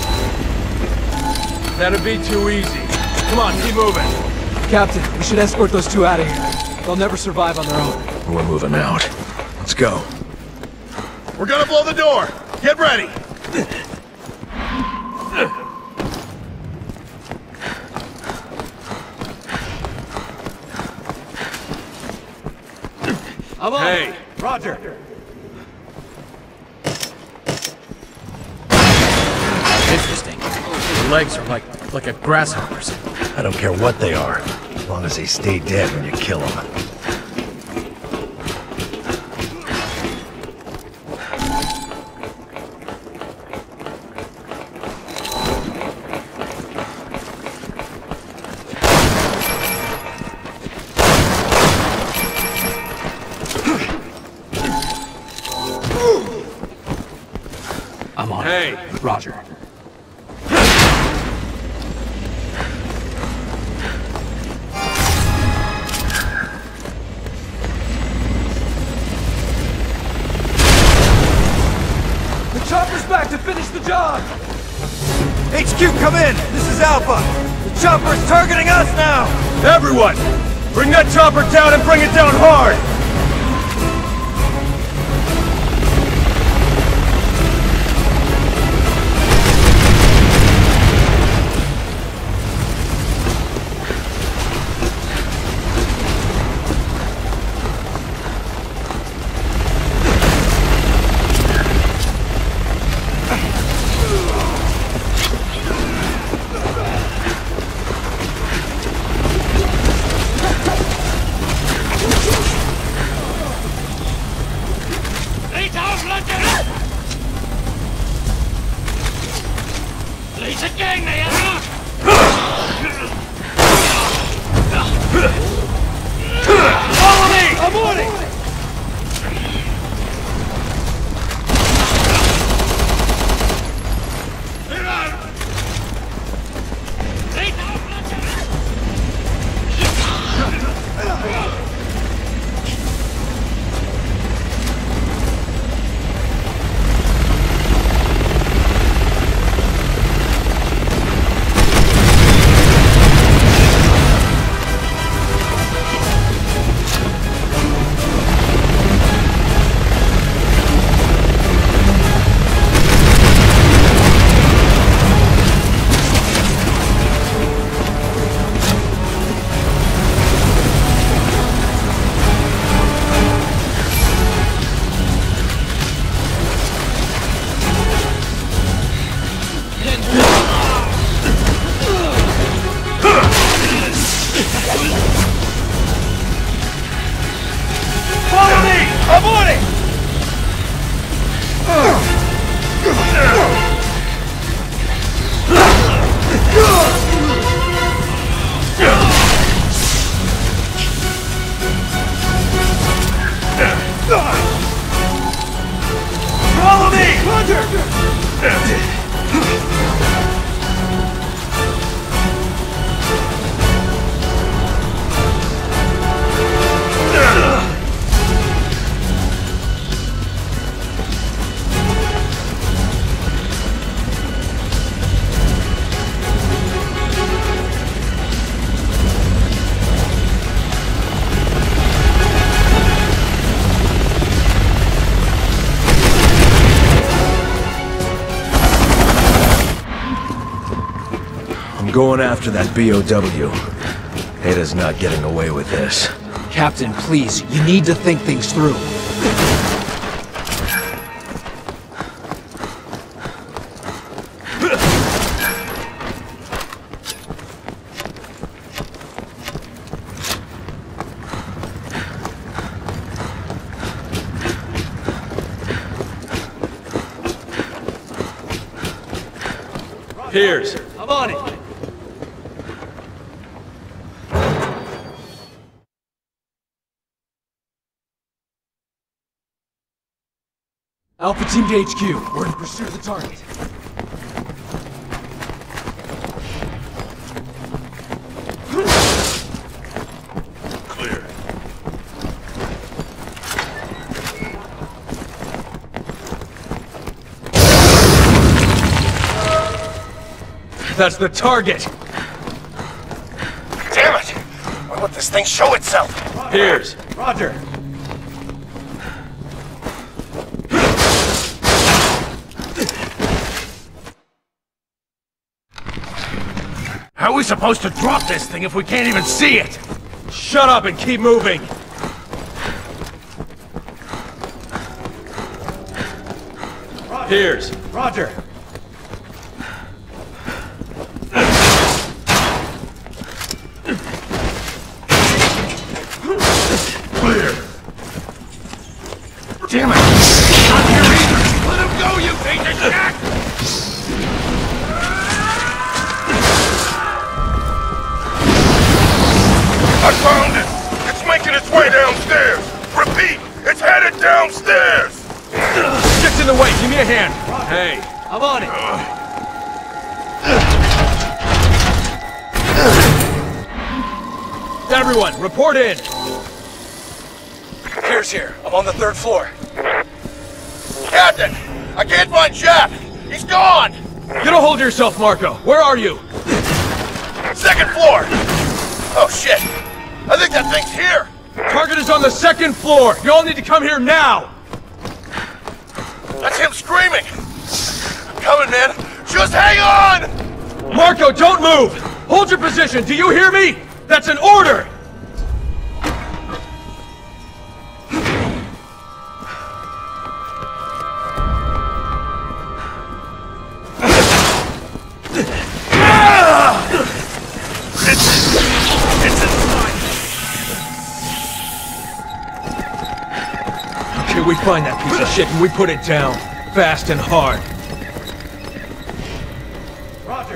That'd be too easy. Come on, keep moving. Captain, we should escort those two out of here. They'll never survive on their own. We're moving out. Let's go. We're gonna blow the door. Get ready. I'm on. Hey. Roger. Interesting. Their legs are like, like a grasshopper's. I don't care what they are, as long as they stay dead when you kill them. I'm on. Hey. Roger. The chopper's back to finish the job! H Q, come in! This is Alpha! The chopper's targeting us now! Everyone! Bring that chopper down and bring it down hard! Follow me! I'm on it! Follow me! I'm on it! Follow me! Hunter! I'm going after that B O W. Ada's not getting away with this. Captain, please, you need to think things through. Piers. I'm on it! Alpha Team to H Q. We're in pursuit of the target. Clear. That's the target. Damn it! Why won't this thing show itself? Piers. Roger. How are we supposed to drop this thing if we can't even see it? Shut up and keep moving. Piers. Roger. Clear. Damn it! Not here either! Let him go, you piece of shit! I found it! It's making its way downstairs! Repeat, it's headed downstairs! Shit's in the way, give me a hand. Hey. I'm on it. Everyone, report in. Piers here. I'm on the third floor. Captain! I can't find Jeff! He's gone! Get a hold of yourself, Marco. Where are you? Second floor! Oh shit! I think that thing's here! Target is on the second floor. You all need to come here now. That's him screaming! I'm coming, man! Just hang on! Marco, don't move! Hold your position, do you hear me? That's an order! Okay, we find that piece of shit and we put it down. Fast and hard. Roger.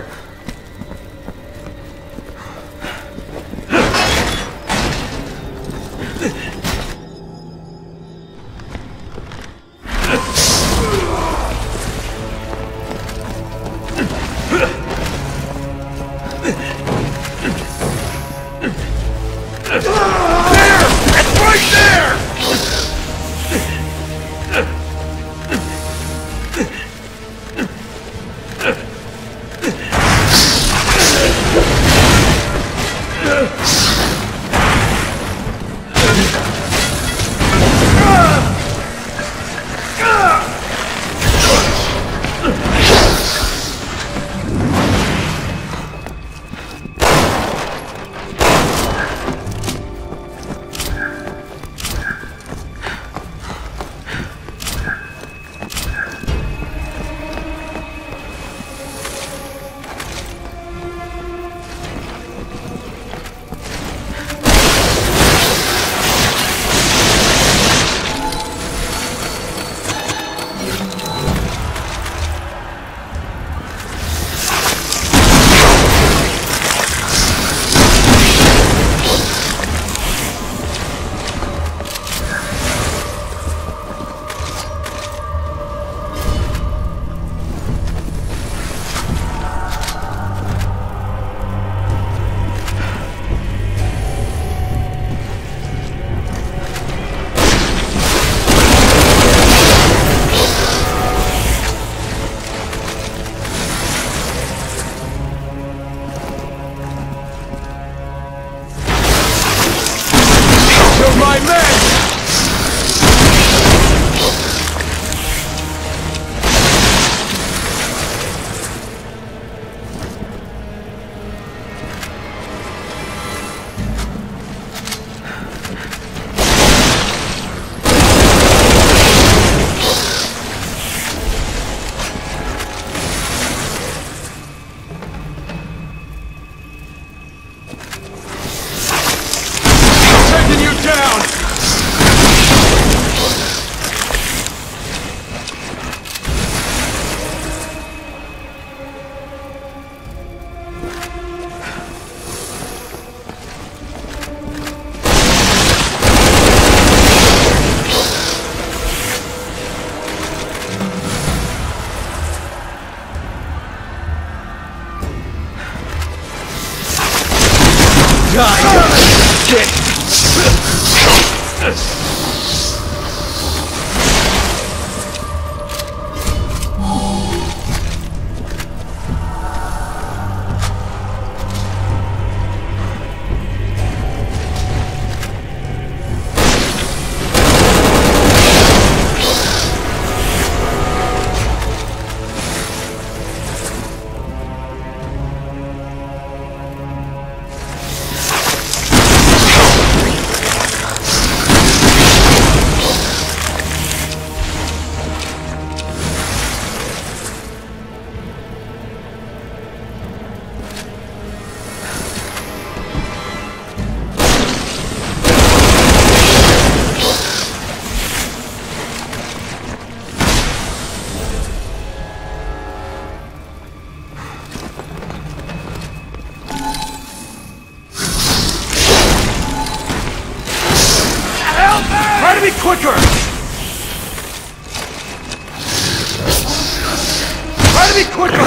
Enemy quicker!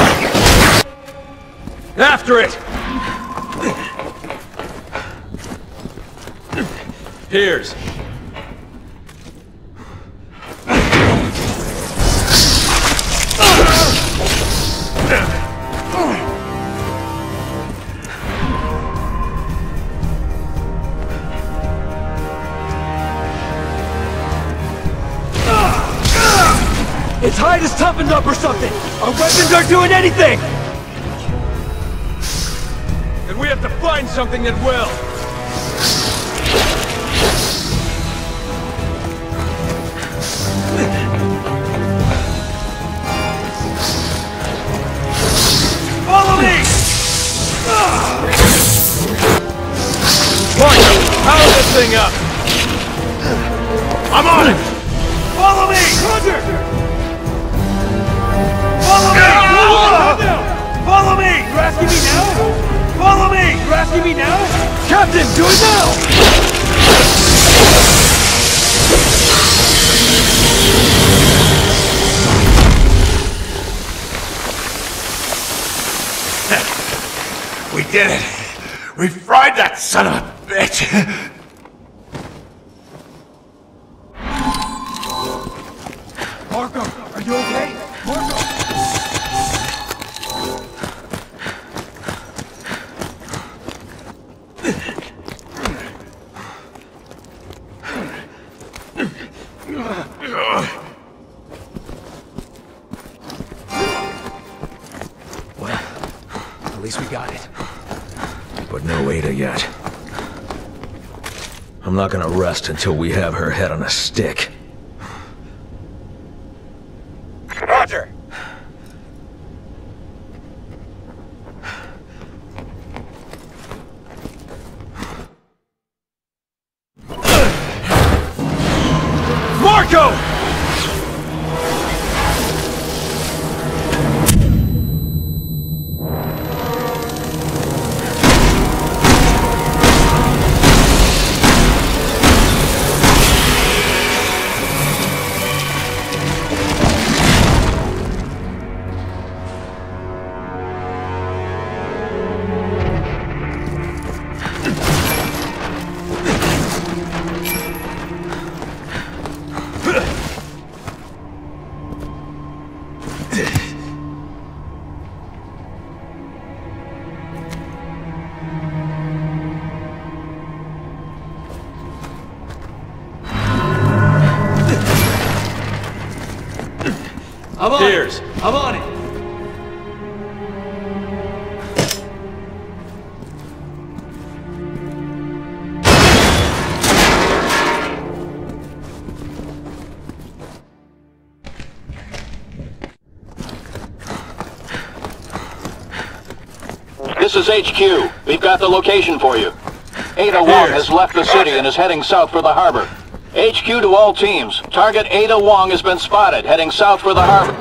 After it! Piers. Its hide is toughened up or something! Our weapons aren't doing anything! And we have to find something that will! Follow me! Marco, power this thing up! I'm on it! Follow me! Roger! Follow me! Ah! Follow me! You're asking me now? Follow me! You're asking me now? Captain, do it now! We did it! We fried that son of a bitch! Marco, are you okay? Marco! Well, at least we got it. But no Ada yet. I'm not gonna rest until we have her head on a stick. Roger! Marco! I'm on Piers. it! I'm on it! This is H Q. We've got the location for you. Ada Wong has left the city and is heading south for the harbor. H Q to all teams. Target Ada Wong has been spotted, heading south for the harbor.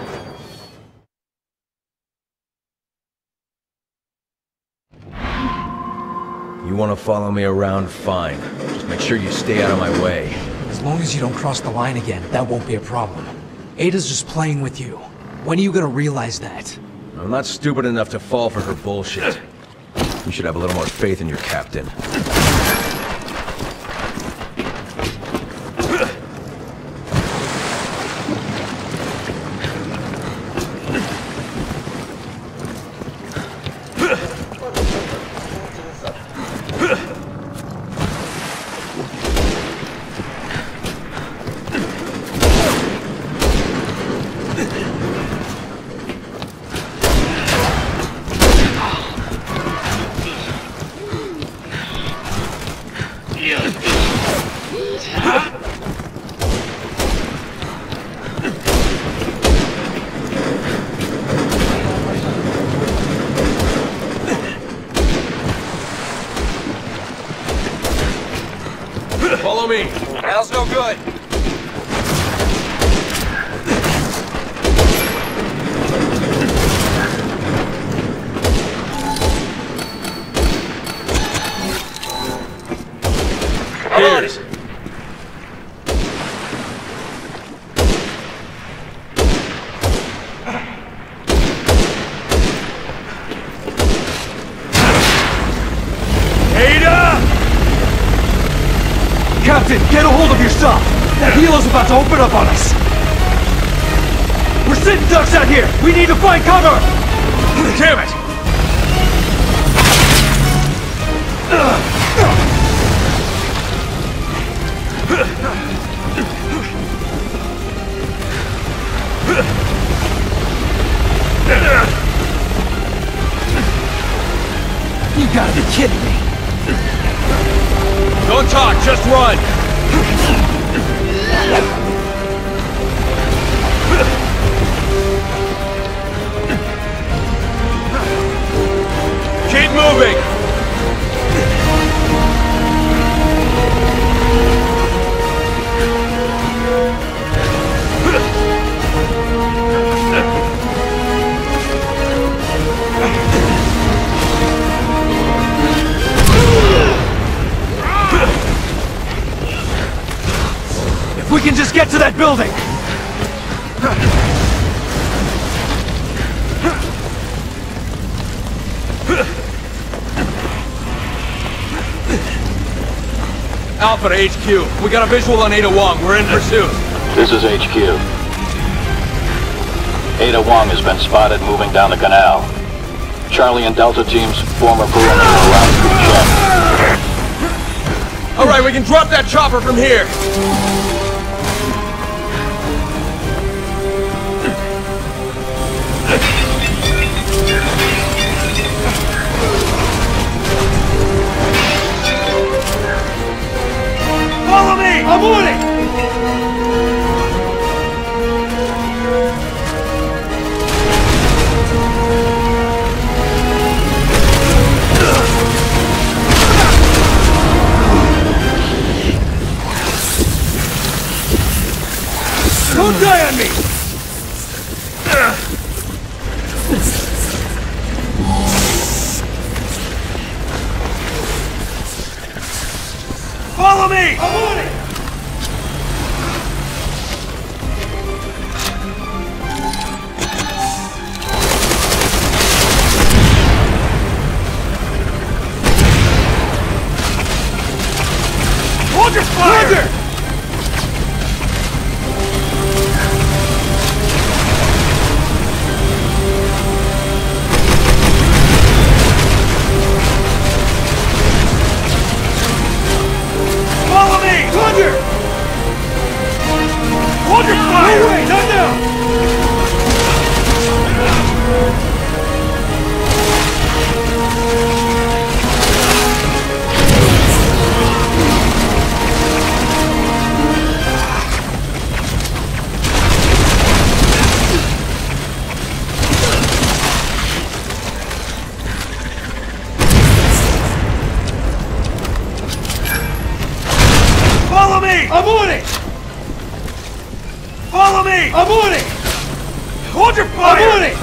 You wanna follow me around, fine. Just make sure you stay out of my way. As long as you don't cross the line again, that won't be a problem. Ada's just playing with you. When are you gonna realize that? I'm not stupid enough to fall for her bullshit. You should have a little more faith in your captain. Follow me! Al's no good! Piers! Captain, get a hold of yourself! That helo's about to open up on us! We're sitting ducks out here! We need to find cover! Damn it! You gotta be kidding me! Don't talk, just run! Keep moving! If we can just get to that building! Alpha to H Q. We got a visual on Ada Wong. We're in pursuit. This is H Q. Ada Wong has been spotted moving down the canal. Charlie and Delta teams form a perimeter around the jet. Alright, we can drop that chopper from here. Follow me! I'm on it! Don't die on me! Follow me! I'm on it! Hold your fire! Roger! Follow me! Roger! Hold your fire! No way! Not now! Follow me! I'm on it! Follow me! I'm on it! Hold your fire! I'm on it!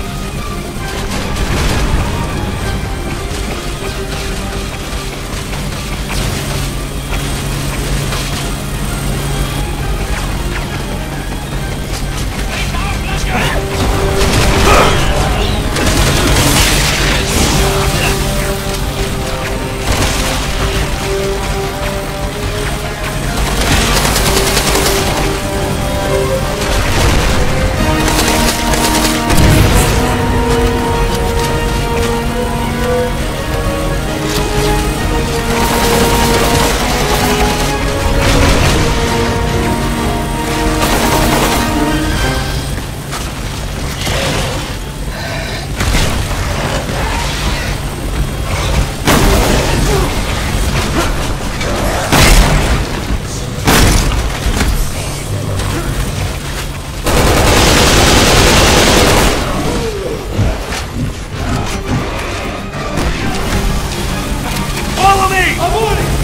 Follow me! I'm on it!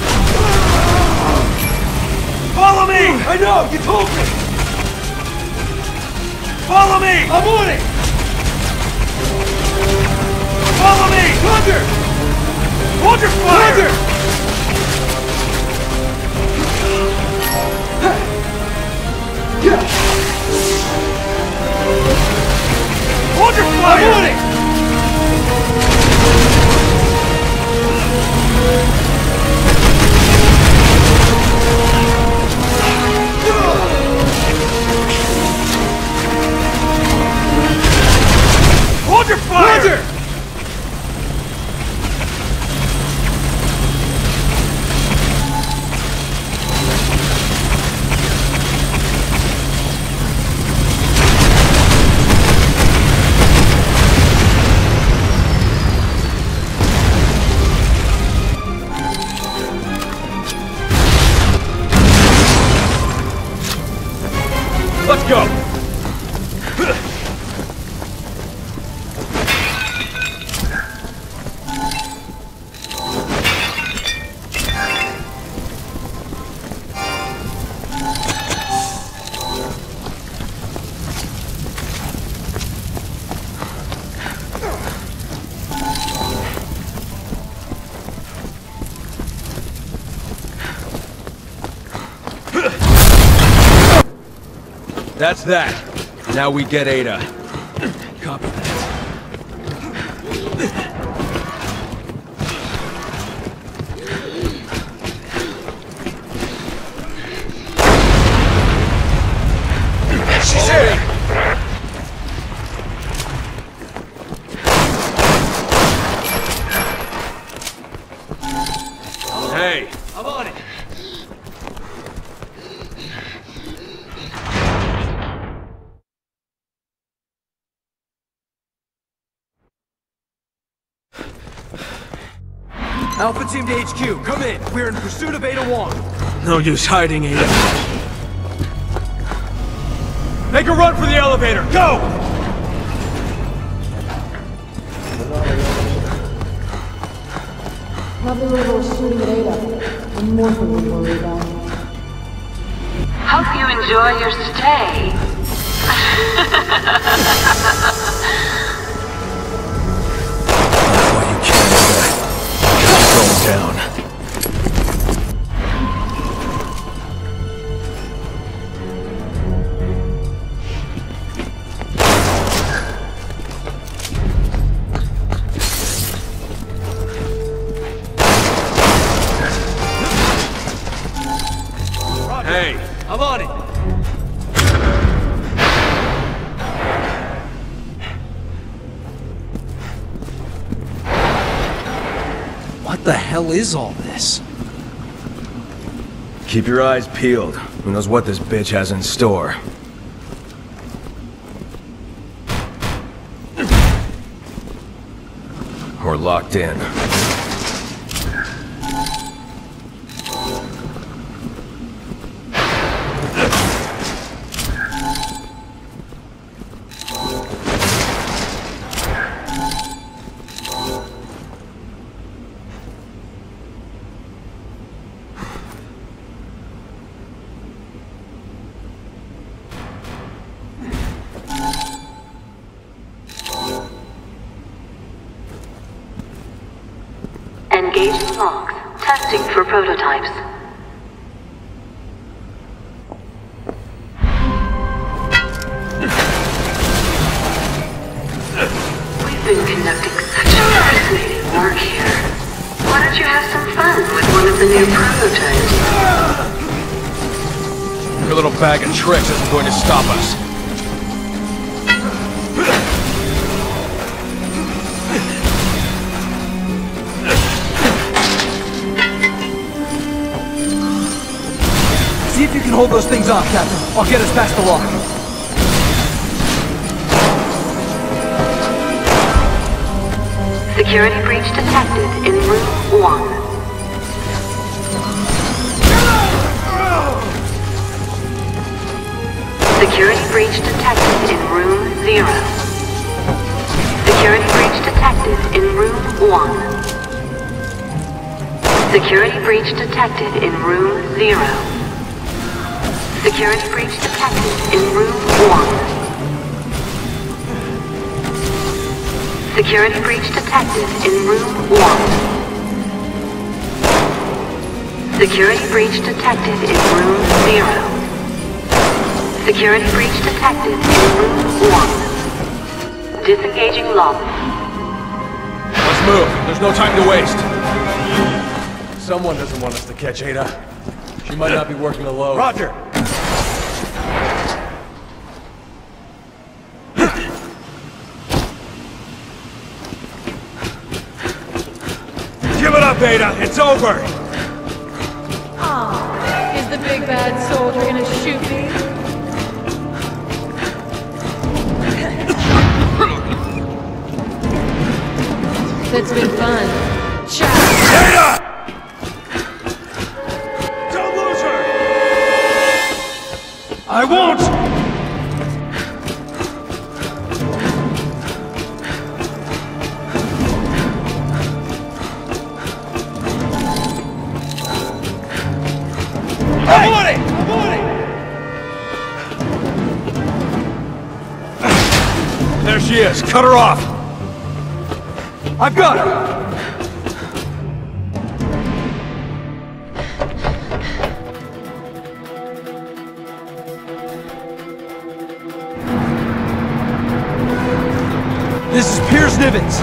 Follow me! I know! You told me! Follow me! I'm on it! Follow me! Roger! Hold your fire! Roger! Hold your fire! I'm on it! That's that. Now we get Ada. Copy that. She's here! Hey! I'm on it. Alpha Team to H Q, come in. We're in pursuit of Ada Wong. No use hiding, Ada. Make a run for the elevator! Go! Nothing over shooting at Ada. I'm more than worried about. Hope you enjoy your stay. That's why you can't do that. It's going down. Hey! I'm on it. What the hell is all this? Keep your eyes peeled. Who knows what this bitch has in store? We're locked in. Engaging logs. Testing for prototypes. We've been conducting such fascinating work here. Why don't you have some fun with one of the new prototypes? Your little bag of tricks isn't going to stop us. See if you can hold those things off, Captain. I'll get us past the lock. Security breach detected in room one. Security breach detected in room zero. Security breach detected in room one. Security breach detected in room zero. Security breach detected in room one. Security breach detected in room one. Security breach detected in room zero. Security breach detected in room one. Disengaging lobby. Let's move. There's no time to waste. Someone doesn't want us to catch Ada. She might not be working alone. Roger. Give it up, Ada! It's over! Aw, is the big bad soldier gonna shoot me? That's been fun. Ciao! Ada! Don't lose her! I won't! I'm on it! I'm on it! There she is. Cut her off! I've got her! This is Piers Nivens.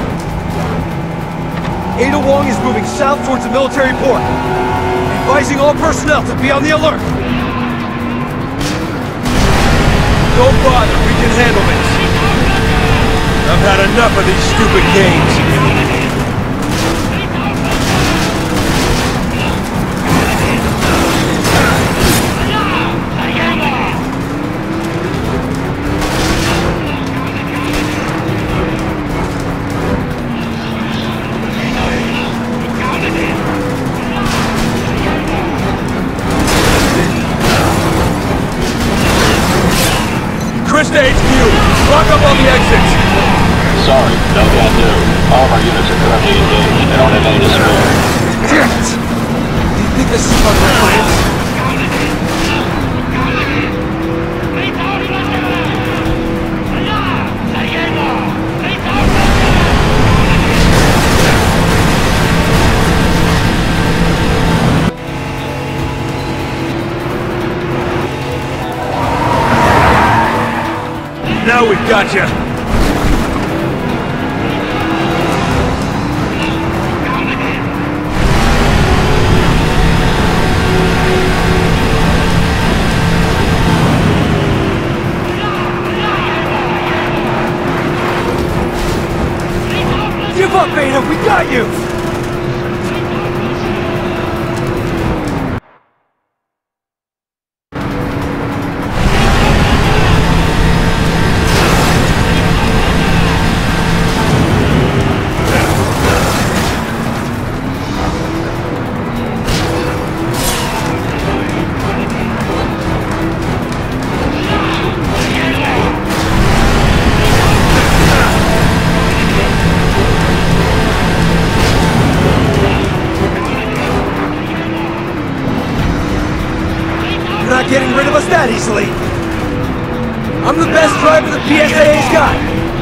Ada Wong is moving south towards the military port. Advising all personnel to be on the alert. Don't bother, we can handle this. I've had enough of these stupid games. Krista H Q, lock up all the exits. Sorry, no can do. All of our units are currently engaged and don't have any to spare. Damn it! Do you think this is part of the plan? Now we've got you. Give up, Ada! We got you! Not getting rid of us that easily. I'm the best driver the P S A A's got.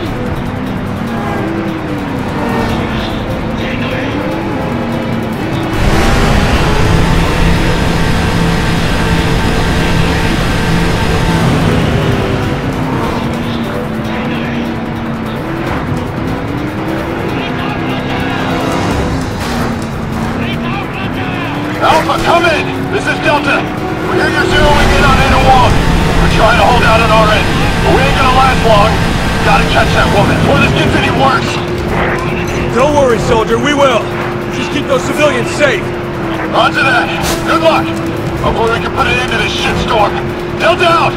Alpha, come in! This is Delta. We hear you're zeroing in on Ada Wong. We're trying to hold out on our end, but we ain't gonna last long. Gotta catch that woman before this gets any worse. Don't worry, soldier, we will. Just keep those civilians safe. Roger that. Good luck. Hopefully we can put an end to this shitstorm. Delta out!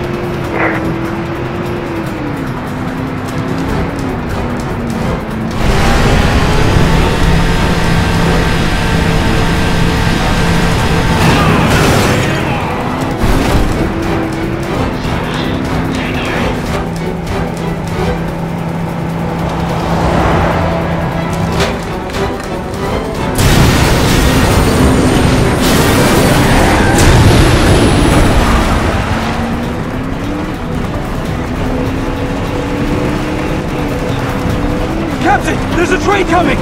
Captain, there's a train coming!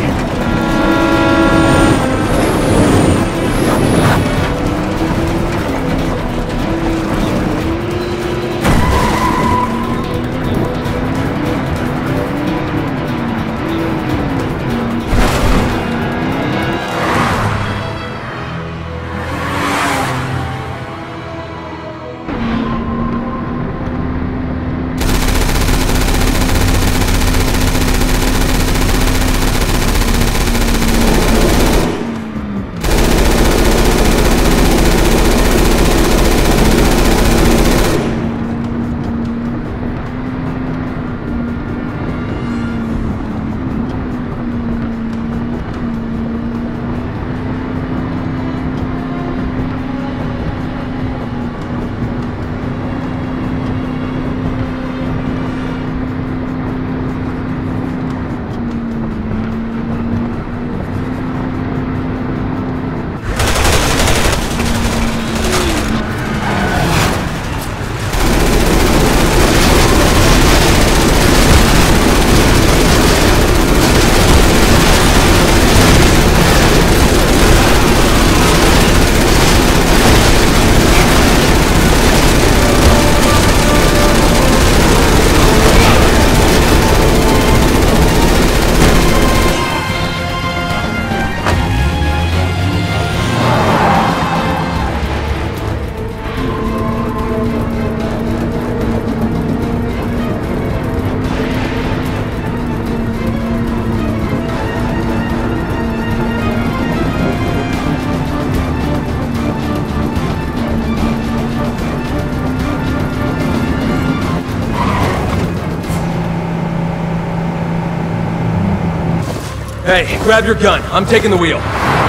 Hey, grab your gun. I'm taking the wheel.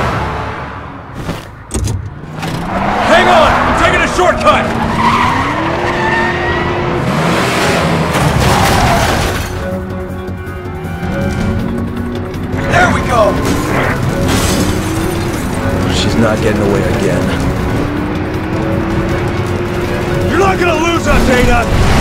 Hang on! I'm taking a shortcut! There we go! She's not getting away again. You're not gonna lose us, Ada!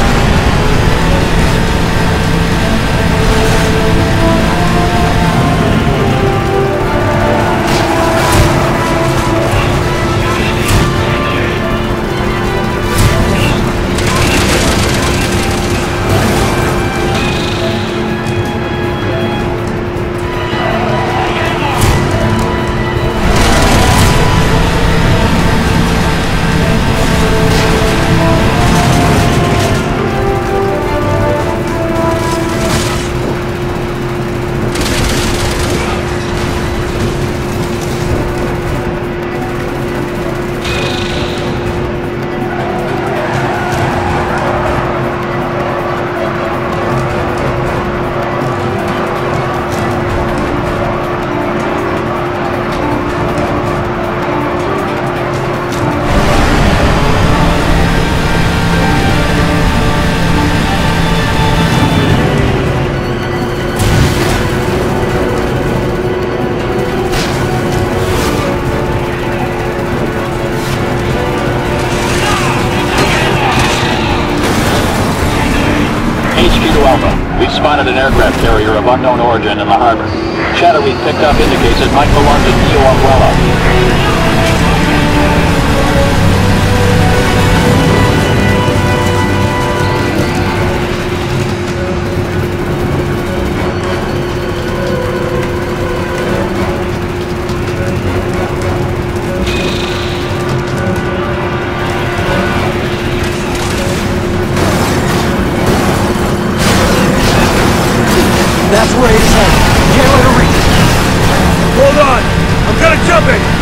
We've spotted an aircraft carrier of unknown origin in the harbor. Chatter we've picked up indicates it might belong to Neo Umbrella. That's where it's headed. Can't let her reach it. Hold on! I'm gonna jump it!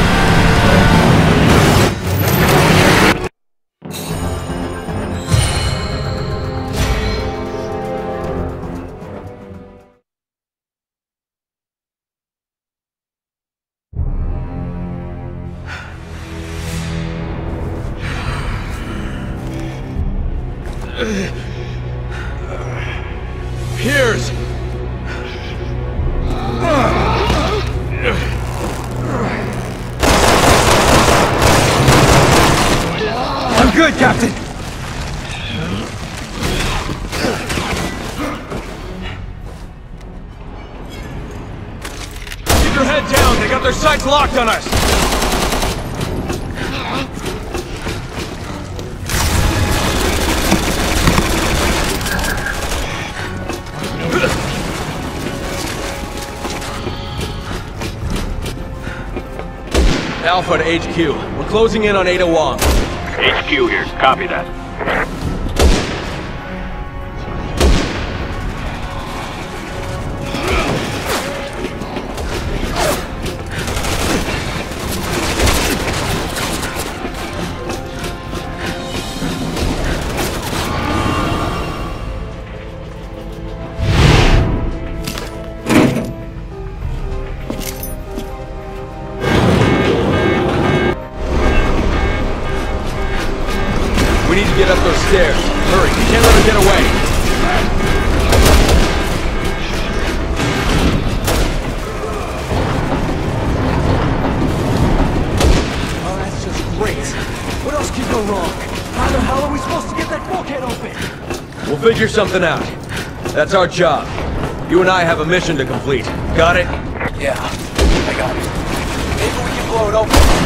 Piers! I'm good, Captain! Keep your head down! They got their sights locked on us! Alpha to H Q. We're closing in on Ada Wong. H Q here. Copy that. We need to get up those stairs. Hurry, you can't let her get away. Oh, that's just great. What else could go wrong? How the hell are we supposed to get that bulkhead open? We'll figure something out. That's our job. You and I have a mission to complete. Got it? Yeah, I got it. Maybe we can blow it open.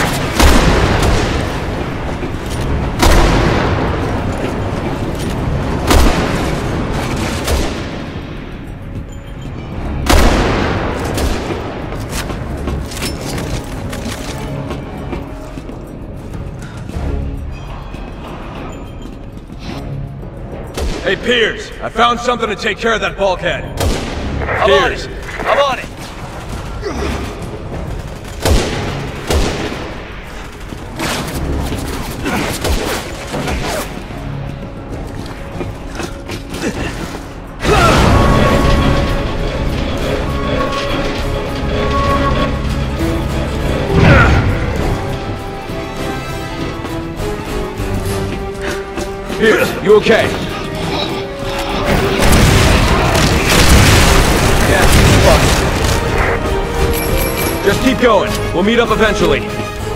Hey, Piers, I found something to take care of that bulkhead. I'm Piers. on it. I'm on it. You okay? Yeah, fuck. Just keep going. We'll meet up eventually.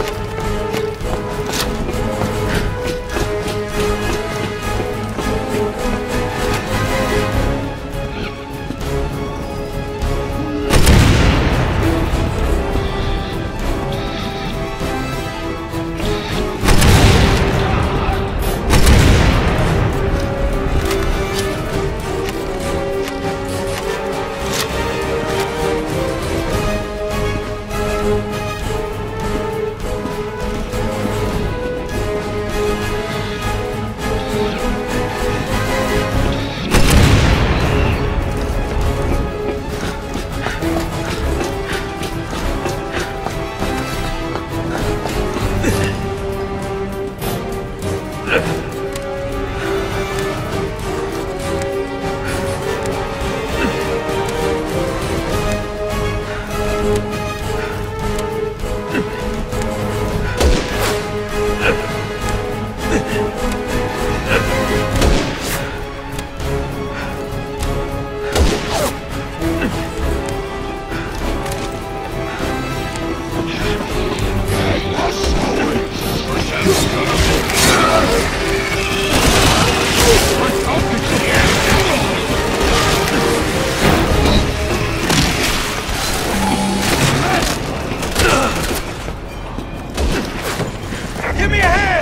Give me a hand!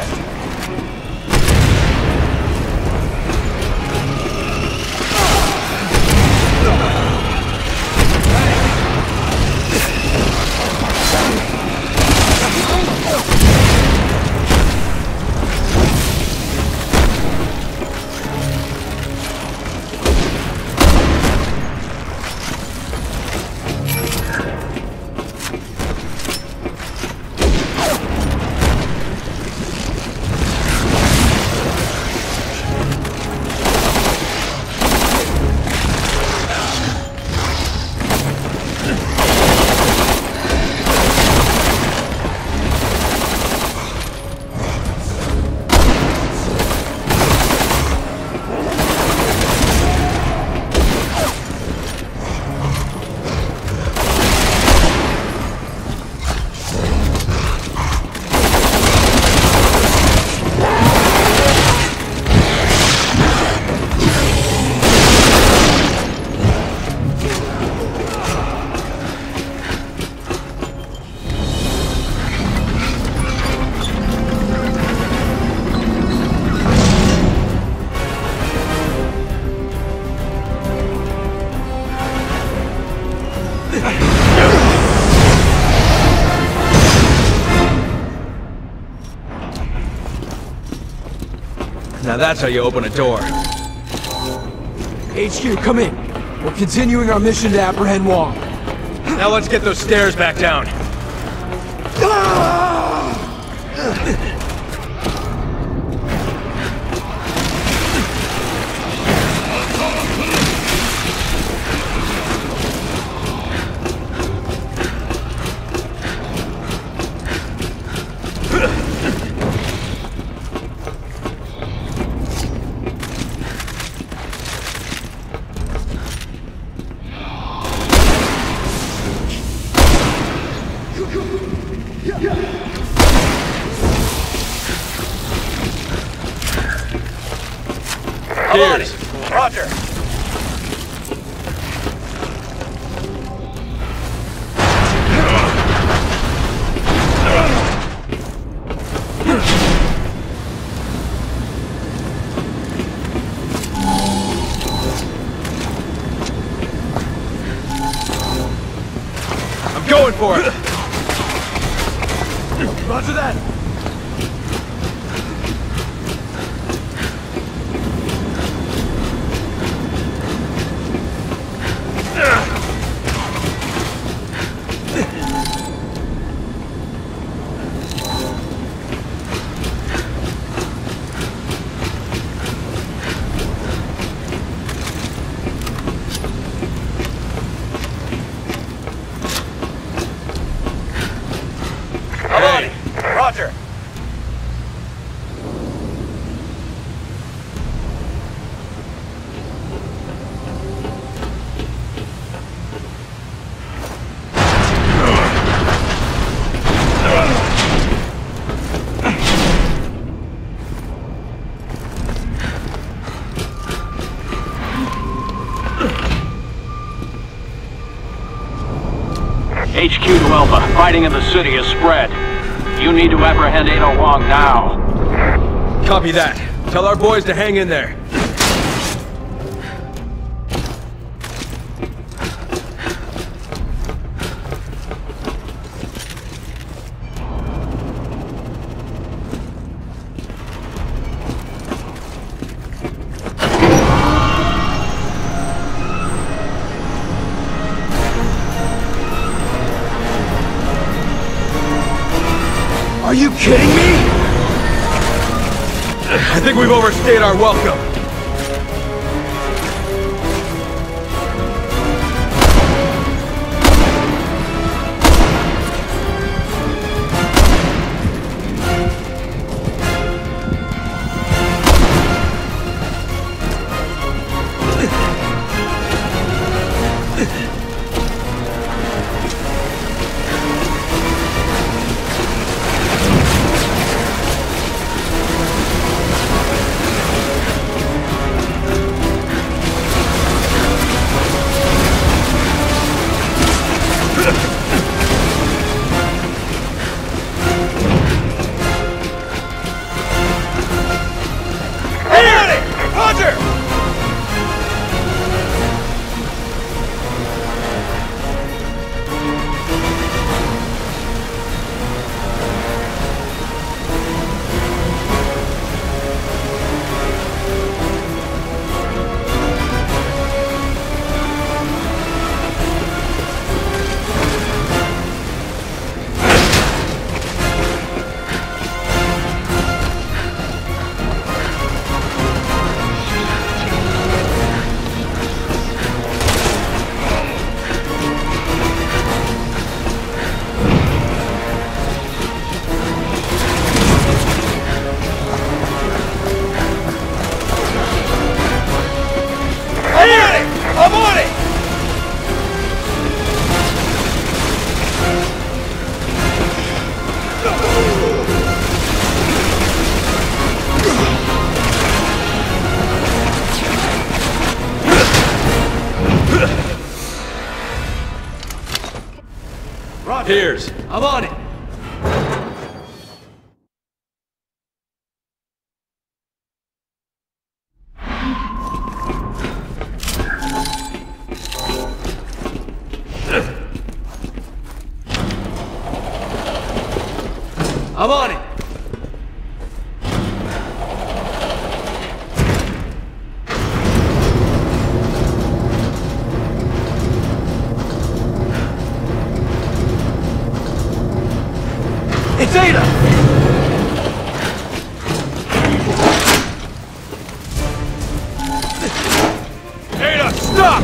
Now that's how you open a door. H Q, come in. We're continuing our mission to apprehend Wong. Now let's get those stairs back down. I'm on it. Roger. I'm going for it. Roger that. I'm on it. Roger. H Q to Alpha. Fighting in the city has spread. You need to apprehend Ada Wong now. Copy that. Tell our boys to hang in there. Are you kidding me? I think we've overstayed our welcome. Piers. I'm on it. I'm on it. It's Ada! Ada, stop!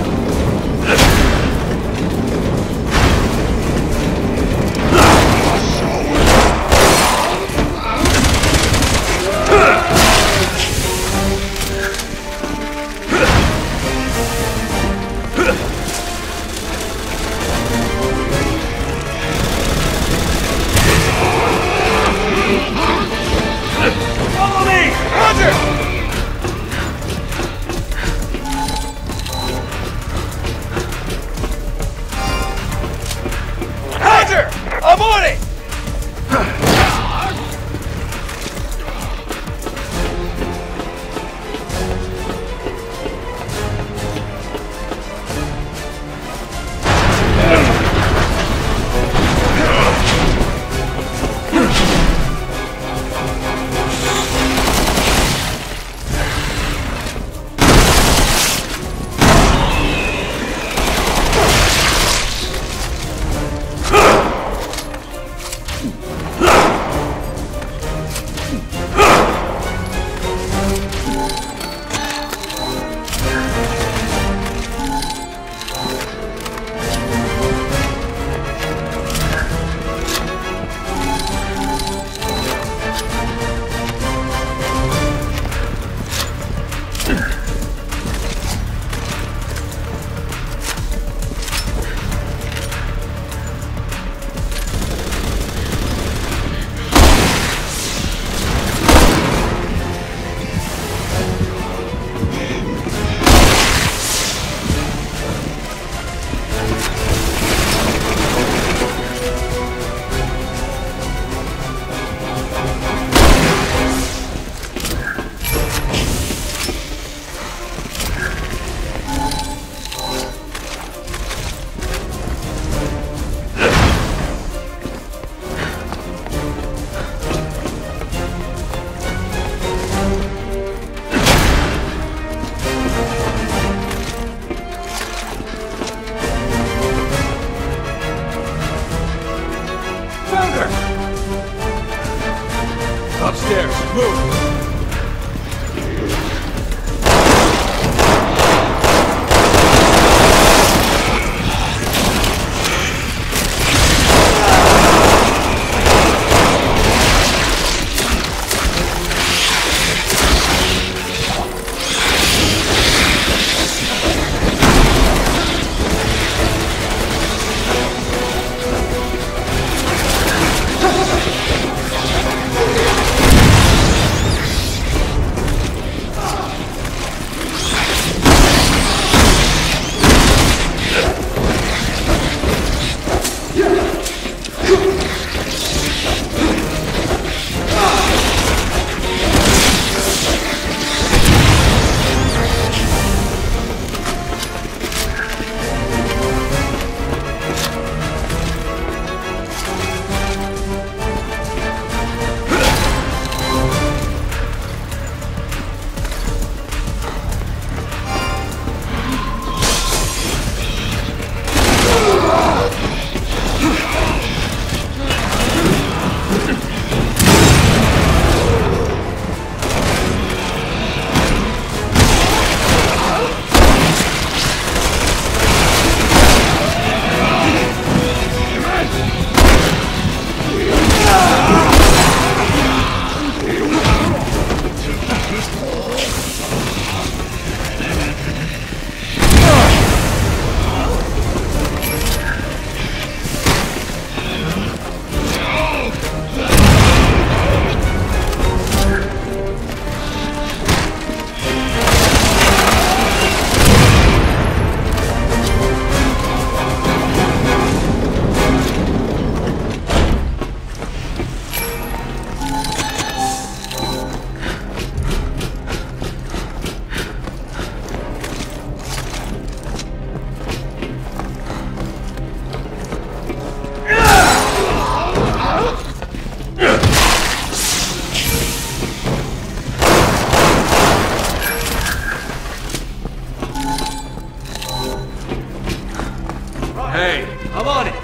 Hey, I'm on it.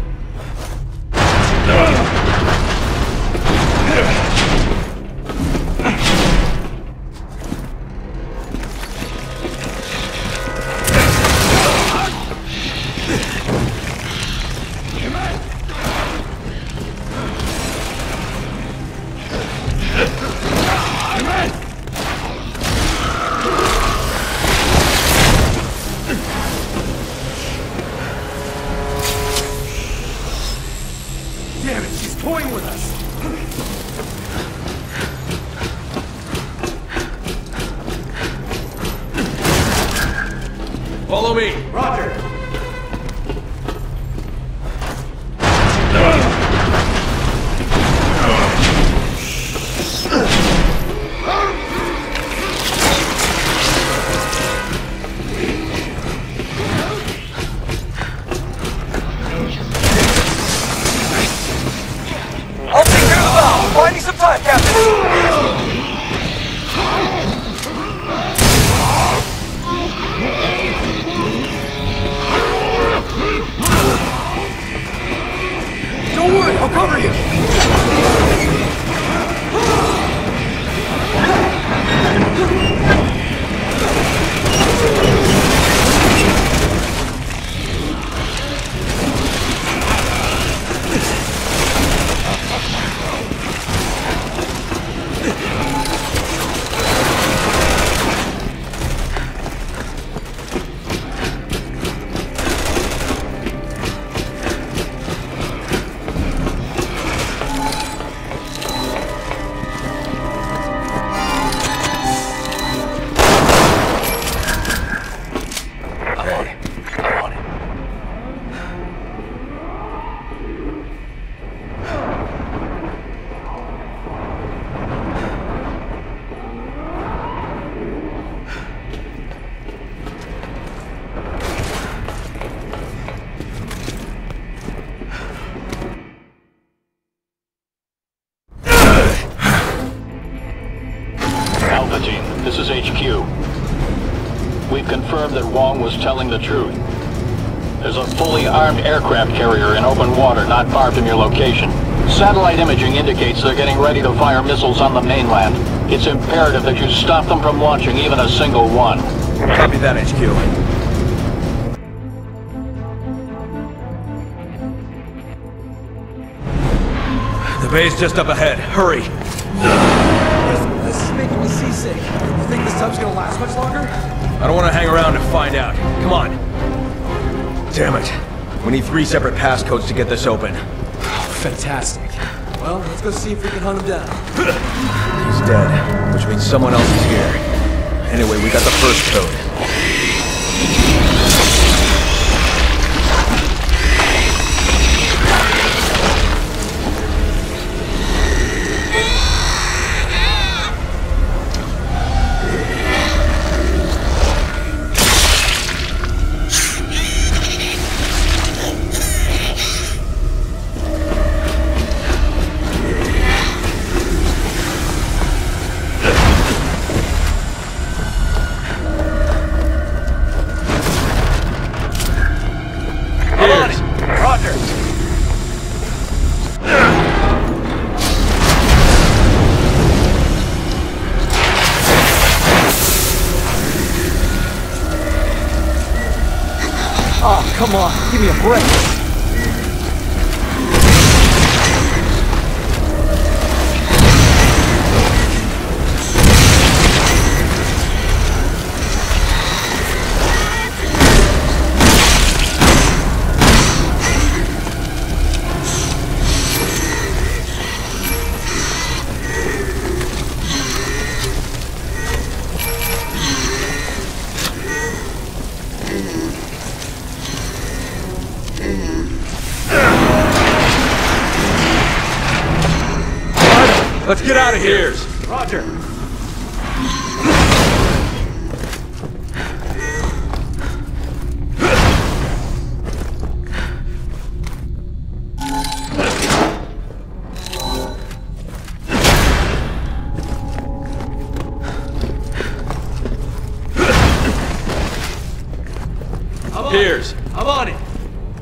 Damn it, she's toying with us! Follow me. Roger! I'll take care of the valve. Buy me some time, Captain. Don't worry, I'll cover you! I'm on it. I'm on it. Alpha Team, this is H Q. We've confirmed that Wong was telling the truth. There's a fully armed aircraft carrier in open water not far from your location. Satellite imaging indicates they're getting ready to fire missiles on the mainland. It's imperative that you stop them from launching even a single one. Copy that, H Q. The bay's just up ahead. Hurry! This, this is making me seasick. You think this tub's gonna last much longer? I don't want to hang around to find out. Come on. Damn it. We need three separate passcodes to get this open. Fantastic. Well, let's go see if we can hunt him down. He's dead, which means someone else is here. Anyway, we got the first code. Oh, come on, give me a break. Let's get out of here! Roger. Piers! I'm on it.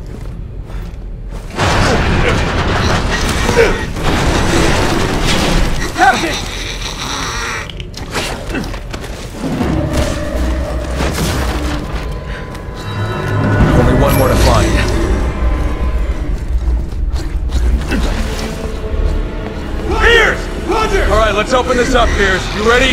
Let's open this up, Piers. You ready?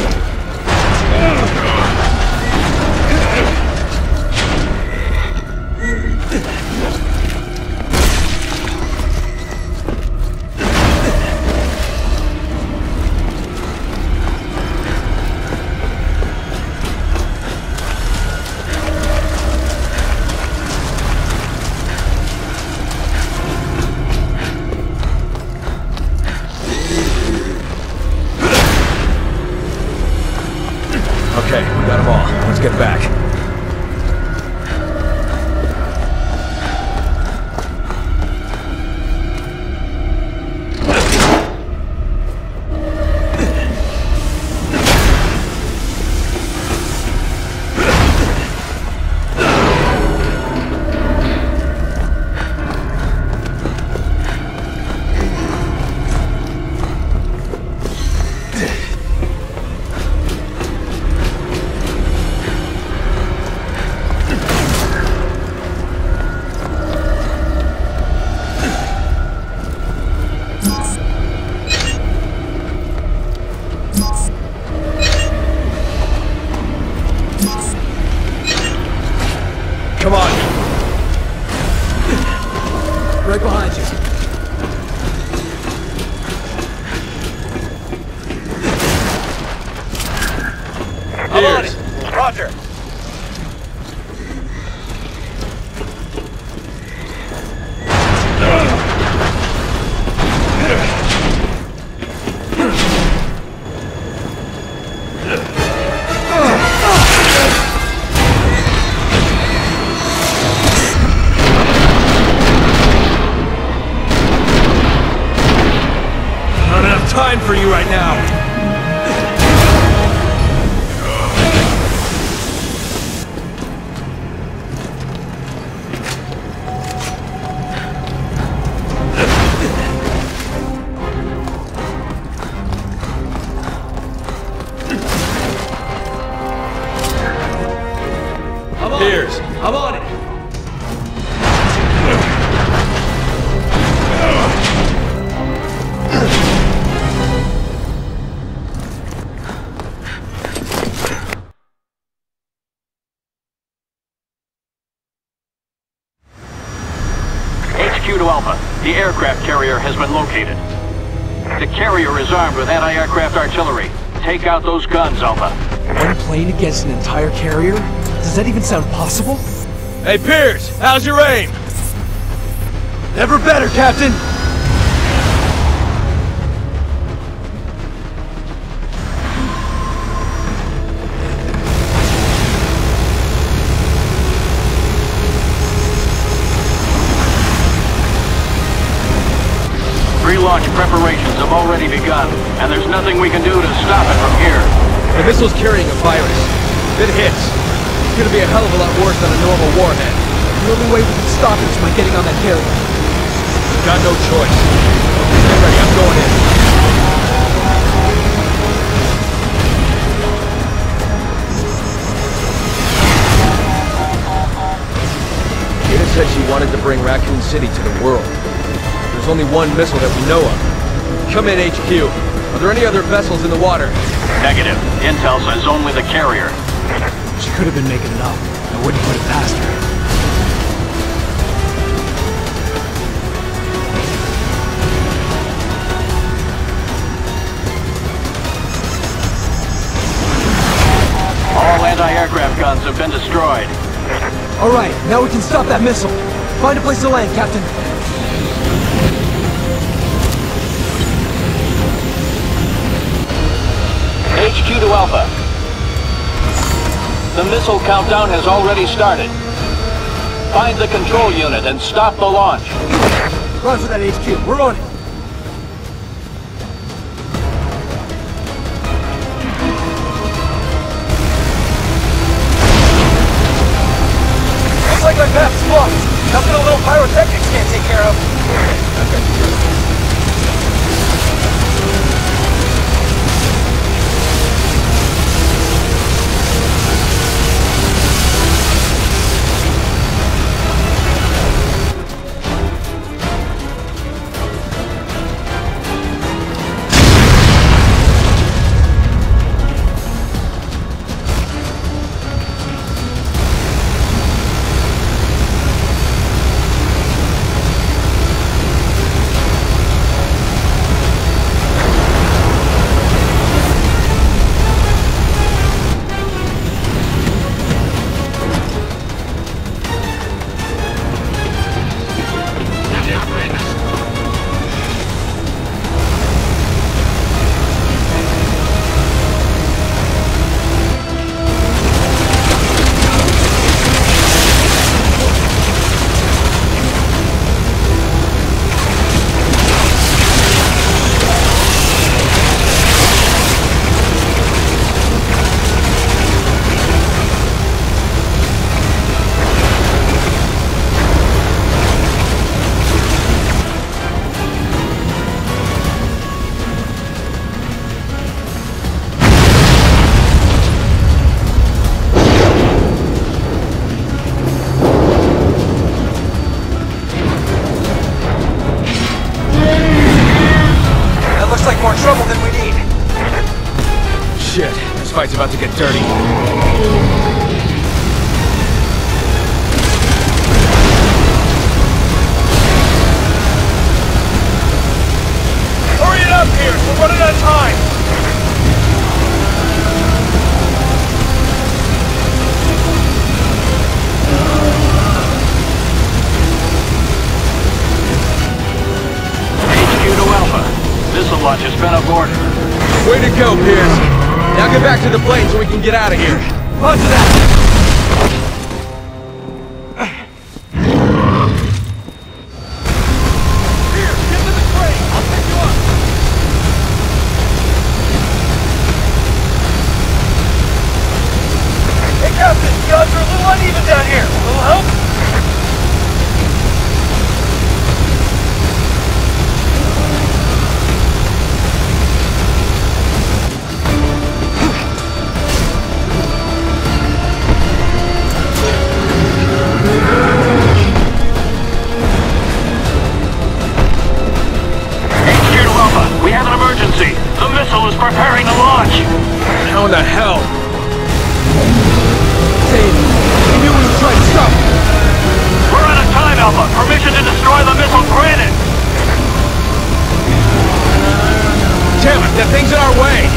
Okay, we got them all. Let's get back. Come on. Right behind you. Piers. Roger. Not enough time for you right now. Piers. I'm on it. H Q to Alpha. The aircraft carrier has been located. The carrier is armed with anti-aircraft artillery. Take out those guns, Alpha. One plane against an entire carrier? Does that even sound possible? Hey, Piers, how's your aim? Never better, Captain. Pre-launch preparations have already begun, and there's nothing we can do to stop it from here. The missile's carrying a virus. If it hits, it's gonna be a hell of a lot worse than a normal warhead. The only way we can stop it is by getting on that carrier. Got no choice. Get ready, I'm going in. Ada said she wanted to bring Raccoon City to the world. There's only one missile that we know of. Come in, H Q. Are there any other vessels in the water? Negative. Intel says only the carrier. She could have been making it up. I wouldn't put it past her. All anti-aircraft guns have been destroyed. Alright, now we can stop that missile. Find a place to land, Captain. H Q to Alpha. The missile countdown has already started. Find the control unit and stop the launch. Roger that, H Q. We're on it. Looks like my map's blocked. Nothing a little pyrotechnics can't take care of. fight's about to get dirty. Hurry it up here! We're running out of time! H Q to Alpha. Missile launch has been aborted. Way to go, Pierce. Now get back to the plane so we can get out of here. Roger that! Odds are a little uneven down here. A little help? H Q to Alpha. We have an emergency. The missile is preparing to launch. How in the hell? We knew we would try to stop him. We're out of time, Alpha. Permission to destroy the missile granted. Damn it, that thing's in our way.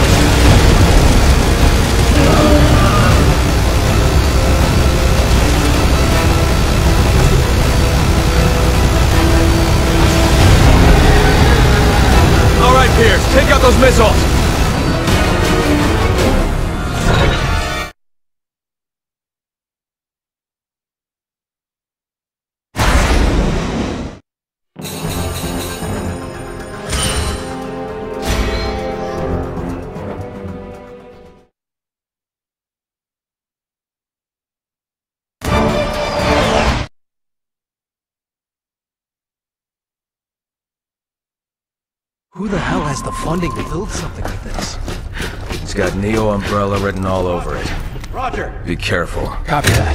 All right, Pierce, take out those missiles. Who the hell has the funding to build something like this? It's got Neo Umbrella written all over it. Roger. Be careful. Copy that.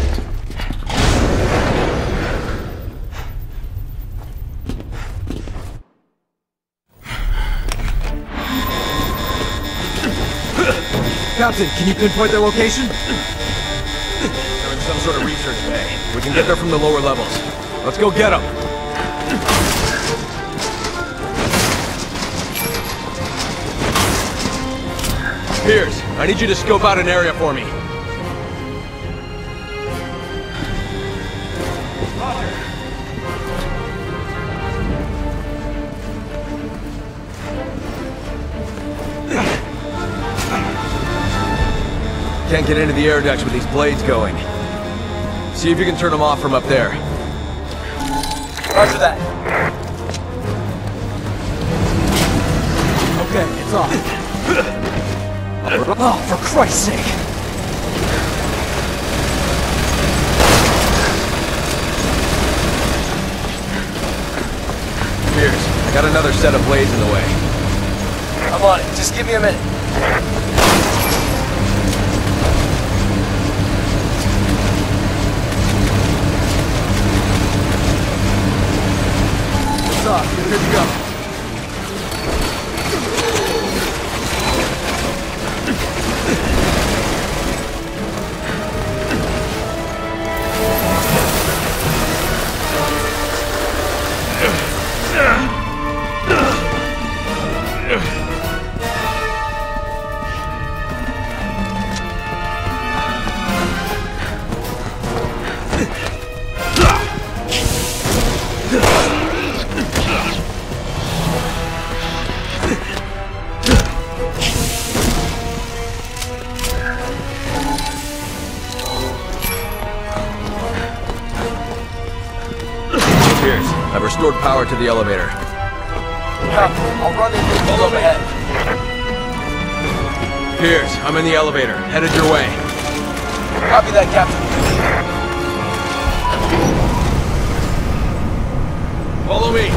Captain, can you pinpoint their location? They're in some sort of research bay. We can get there from the lower levels. Let's go get them. Pierce, I need you to scope out an area for me. Can't get into the air ducts with these blades going. See if you can turn them off from up there. Roger that. Okay, it's off. Oh, for Christ's sake! Pierce, I got another set of blades in the way. I'm on it. Just give me a minute. It's off. You're good to go. Pierce, I've restored power to the elevator. I'll run in here from overhead. Pierce, I'm in the elevator. Headed your way. Copy that, Captain. Follow me.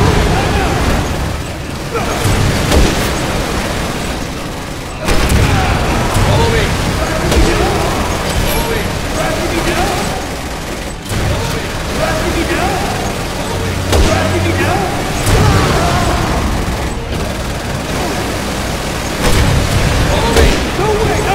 Follow me. Follow me. Tracking me now? Tracking me now? Tracking me now? Follow me. No way! No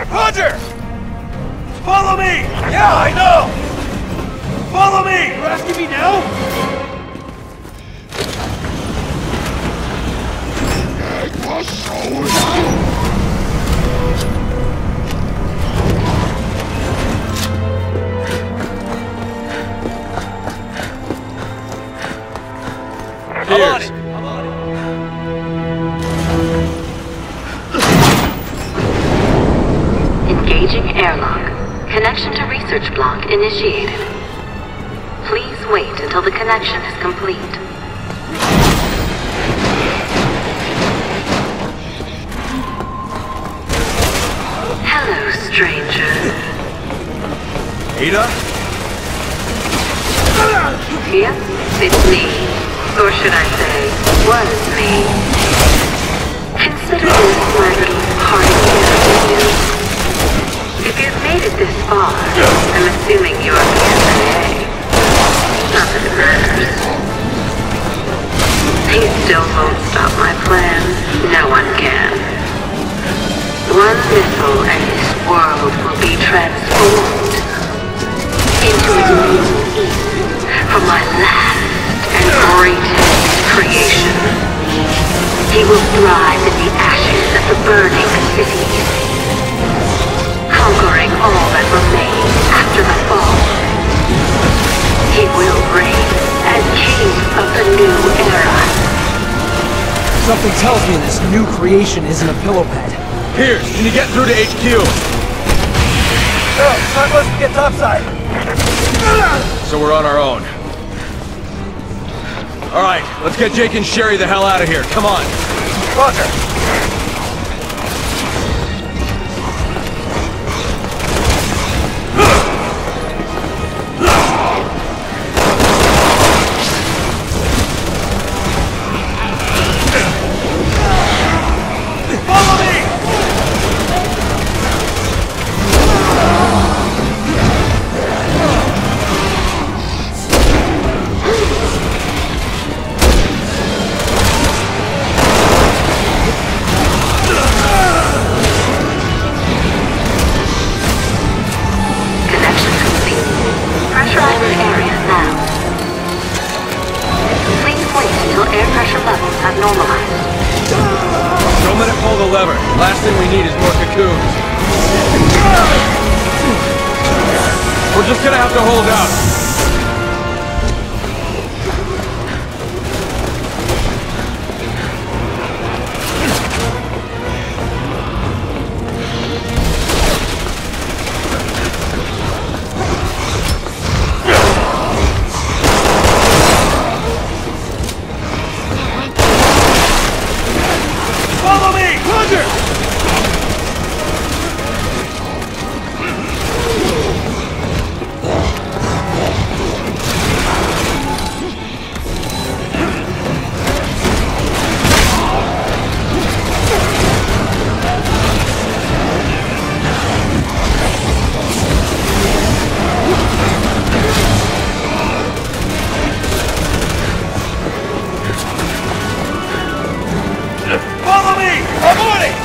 Roger! Follow me! Yeah, I know! Follow me! You're asking me now? I'm on it! I'm on it! Engaging airlock. Connection to research block initiated. Please wait until the connection is complete. Hello, stranger. Ada? Yep, it's me. Or should I say, was me. Consider this my little party gift to you. If you've made it this far, I'm assuming you're okay. Not that it matters. He still won't stop my plans. No one can. One missile and his world will be transformed into a new Eden from my last and greatest creation. He will thrive in the ashes of the burning cities, conquering all that remains after the fall. He will reign as king of the new era. Something tells me this new creation isn't a pillow pet. Pierce, can you get through to H Q? No, it's not supposed to get topside. So we're on our own. Alright, let's get Jake and Sherry the hell out of here. Come on. Roger. We're just gonna have to hold out. Follow me! Roger! Follow me! I'm on it!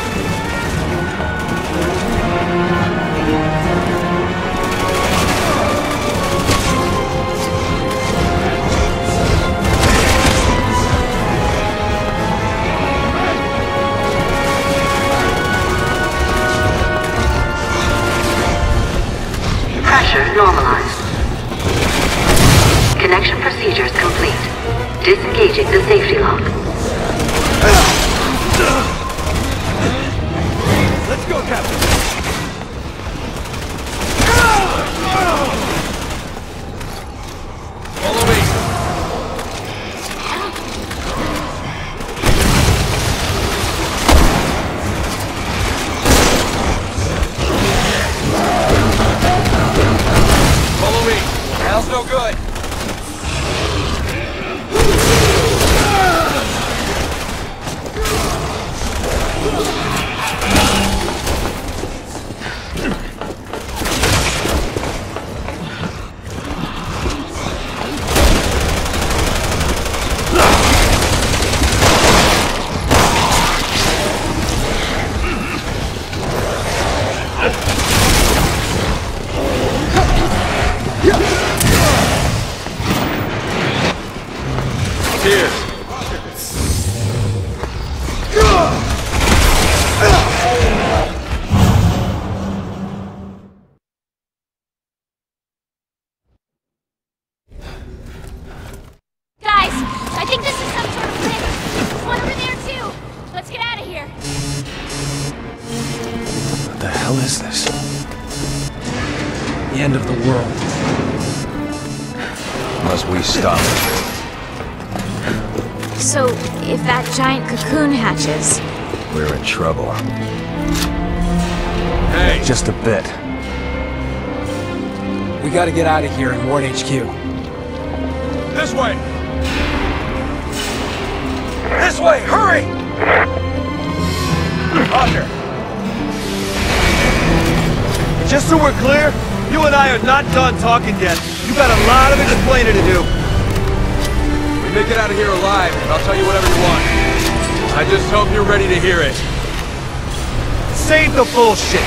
Pressure normalized. Connection procedures complete. Disengaging the safety lock. Let's go, Captain! Follow me. Follow me. Now's no good. hell is this? The end of the world. Unless we stop it. So, if that giant cocoon hatches... We're in trouble. Hey! Just a bit. We gotta get out of here and warn H Q. This way! This way! Hurry! Roger. Just so we're clear, you and I are not done talking yet. You got a lot of explaining to do. We make it out of here alive, and I'll tell you whatever you want. I just hope you're ready to hear it. Save the bullshit!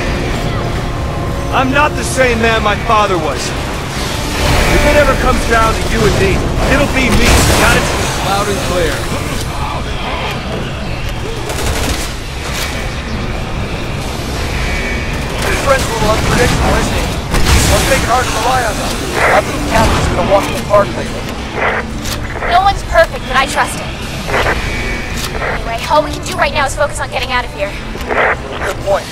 I'm not the same man my father was. If it ever comes down to you and me, it'll be me. Got it? Loud and clear. His friends were a little unpredictable, isn't he? Let's make it hard to rely on them. I think Captain's gonna walk in the park lately. No one's perfect, but I trust him. Anyway, all we can do right now is focus on getting out of here. Good point.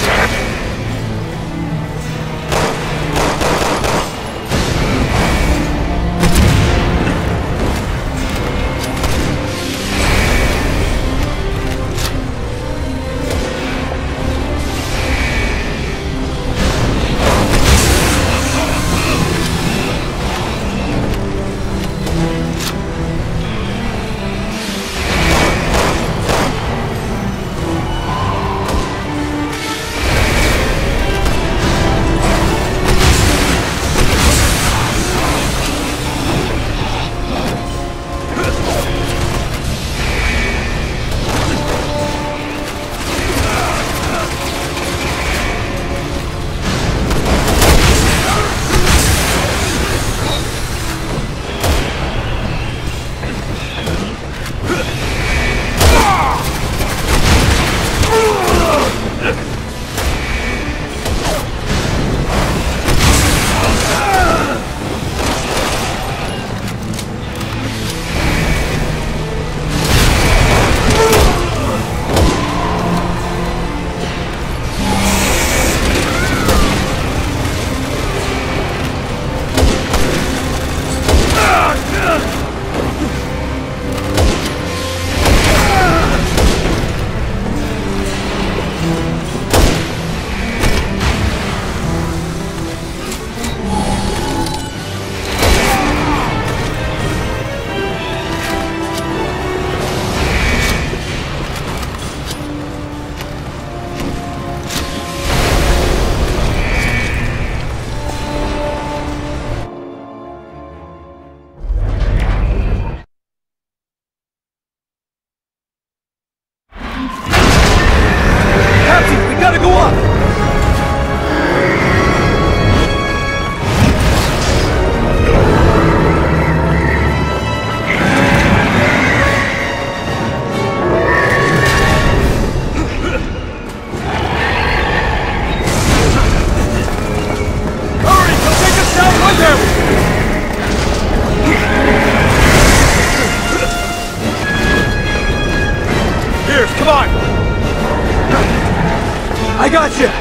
I got you!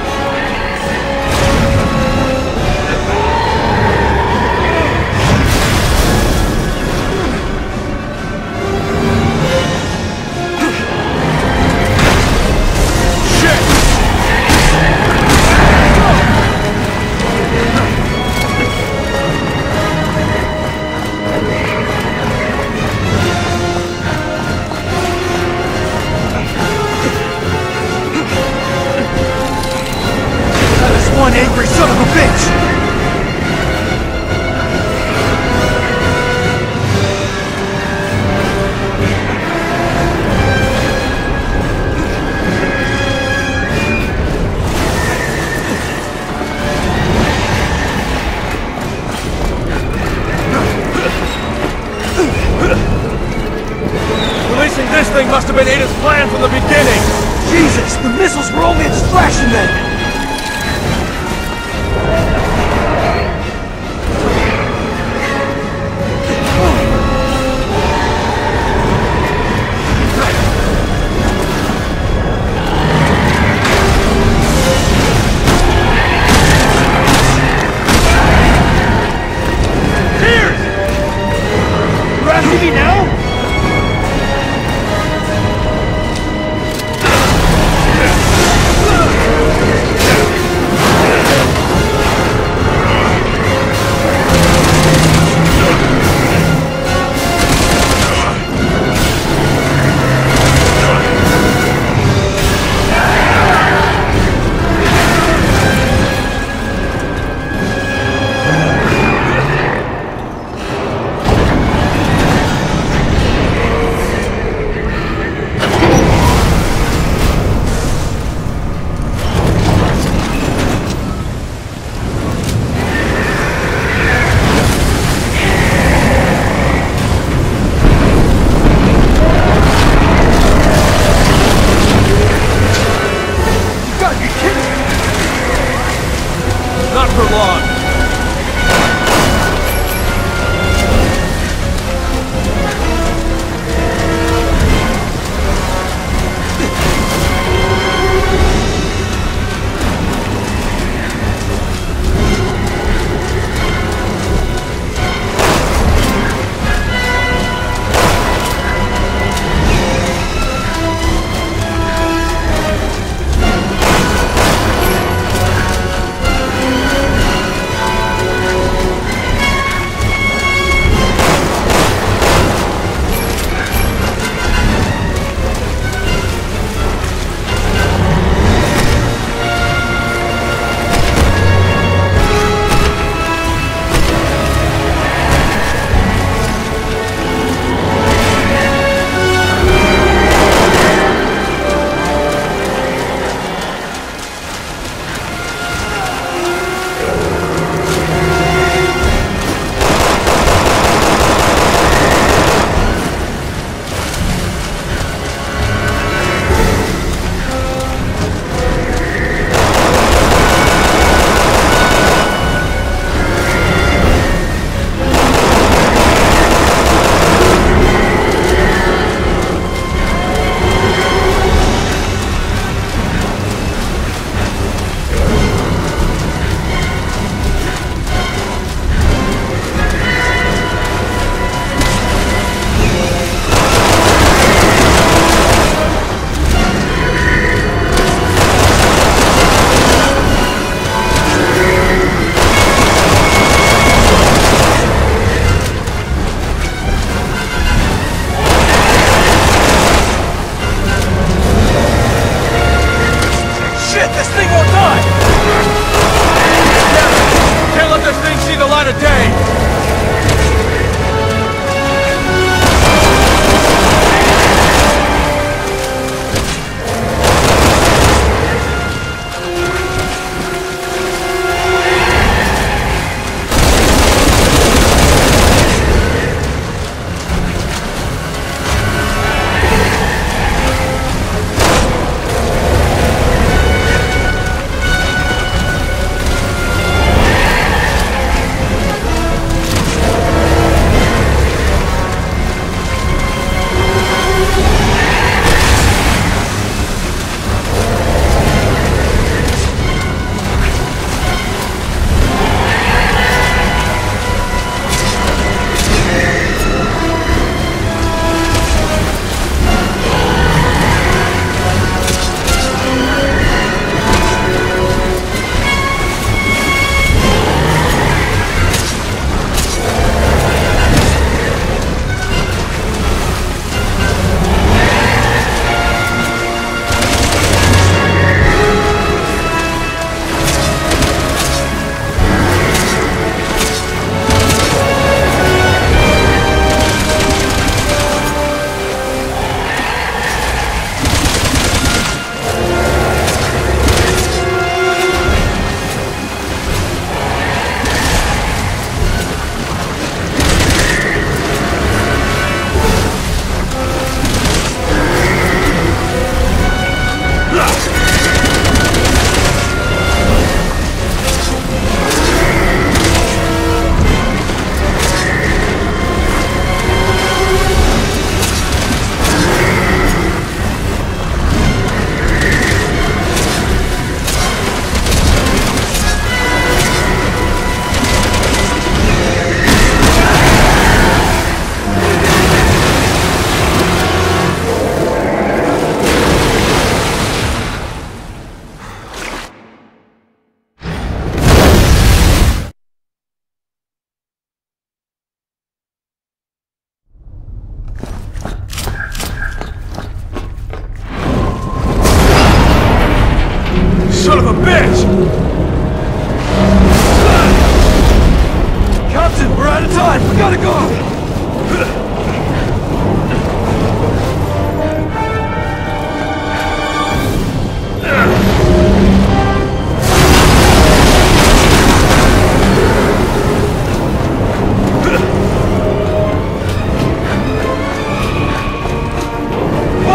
One angry son of a bitch! Releasing this thing must have been Ada's plan from the beginning! Jesus! The missiles were only a distraction then!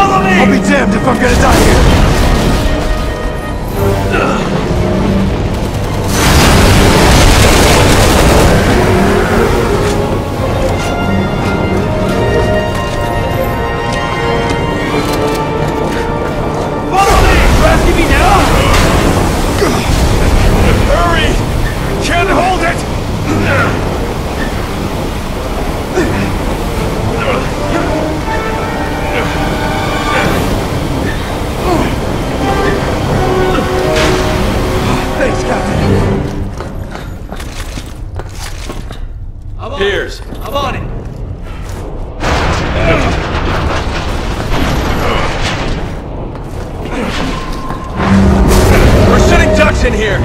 Follow me! I'll be damned if I'm gonna die here! Follow me! You're asking me now? Hurry! Can't hold it! Thanks, Captain. Piers. I'm on it. We're shooting ducks in here.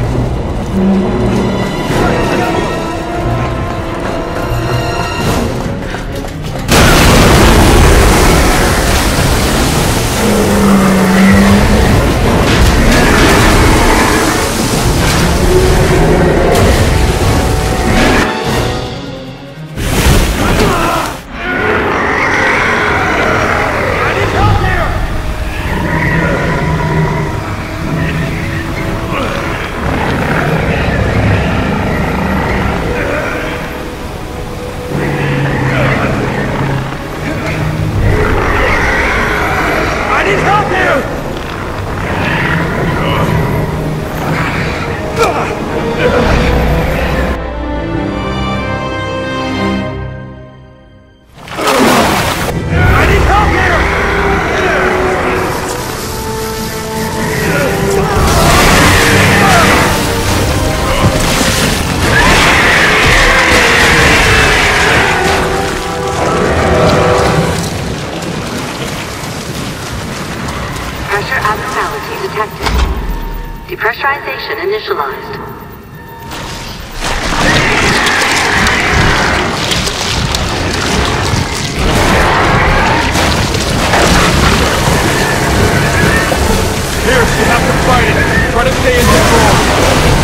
Depressurization initialized. Pierce, you have to fight it. Try to stay in control.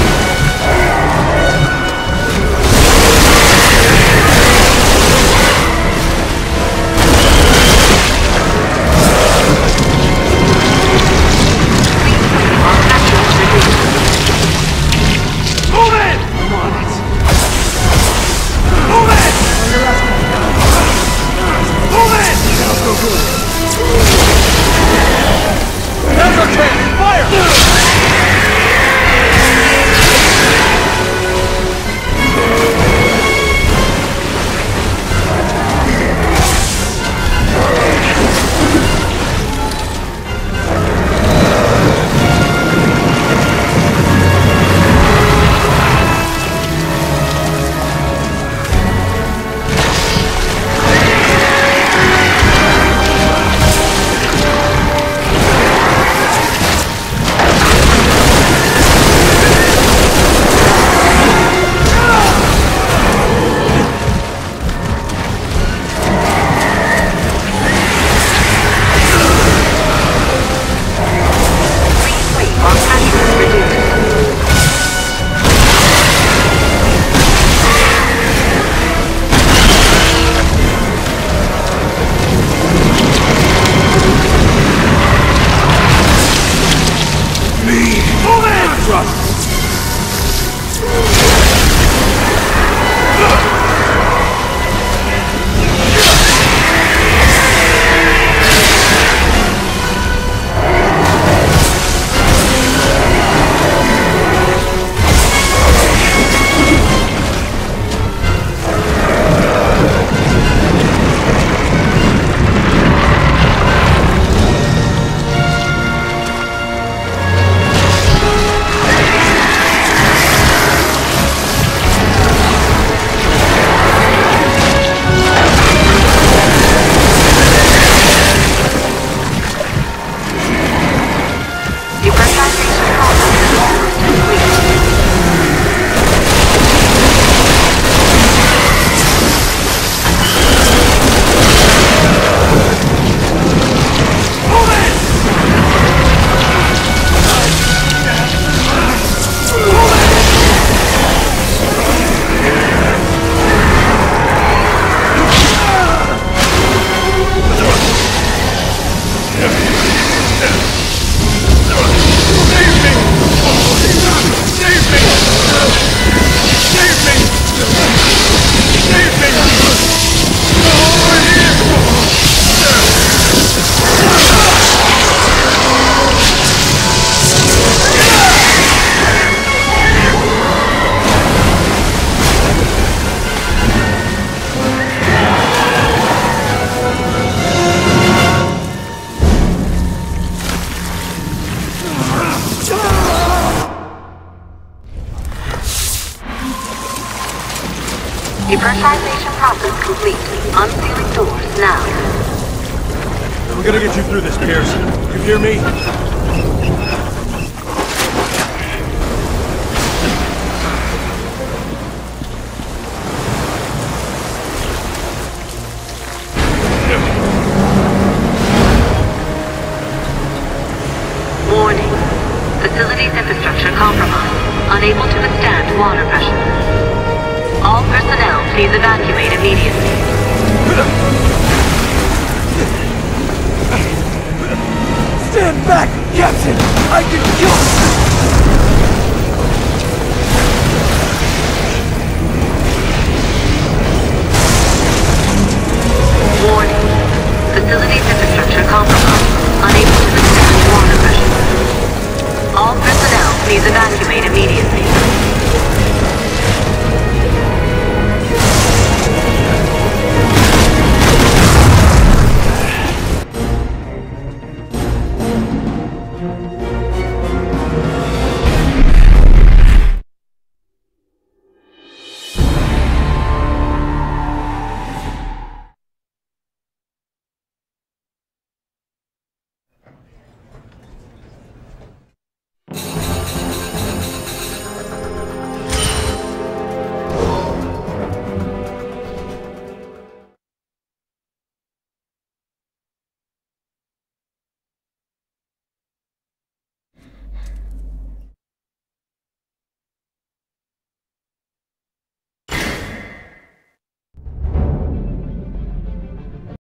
Depressurization process complete. Unsealing doors now. We're gonna get you through this, Pierce. You hear me? Warning. Facility's infrastructure compromised. Unable to withstand water pressure. All personnel, please evacuate immediately. Stand back, Captain! I can kill Warning. Facility's infrastructure compromised.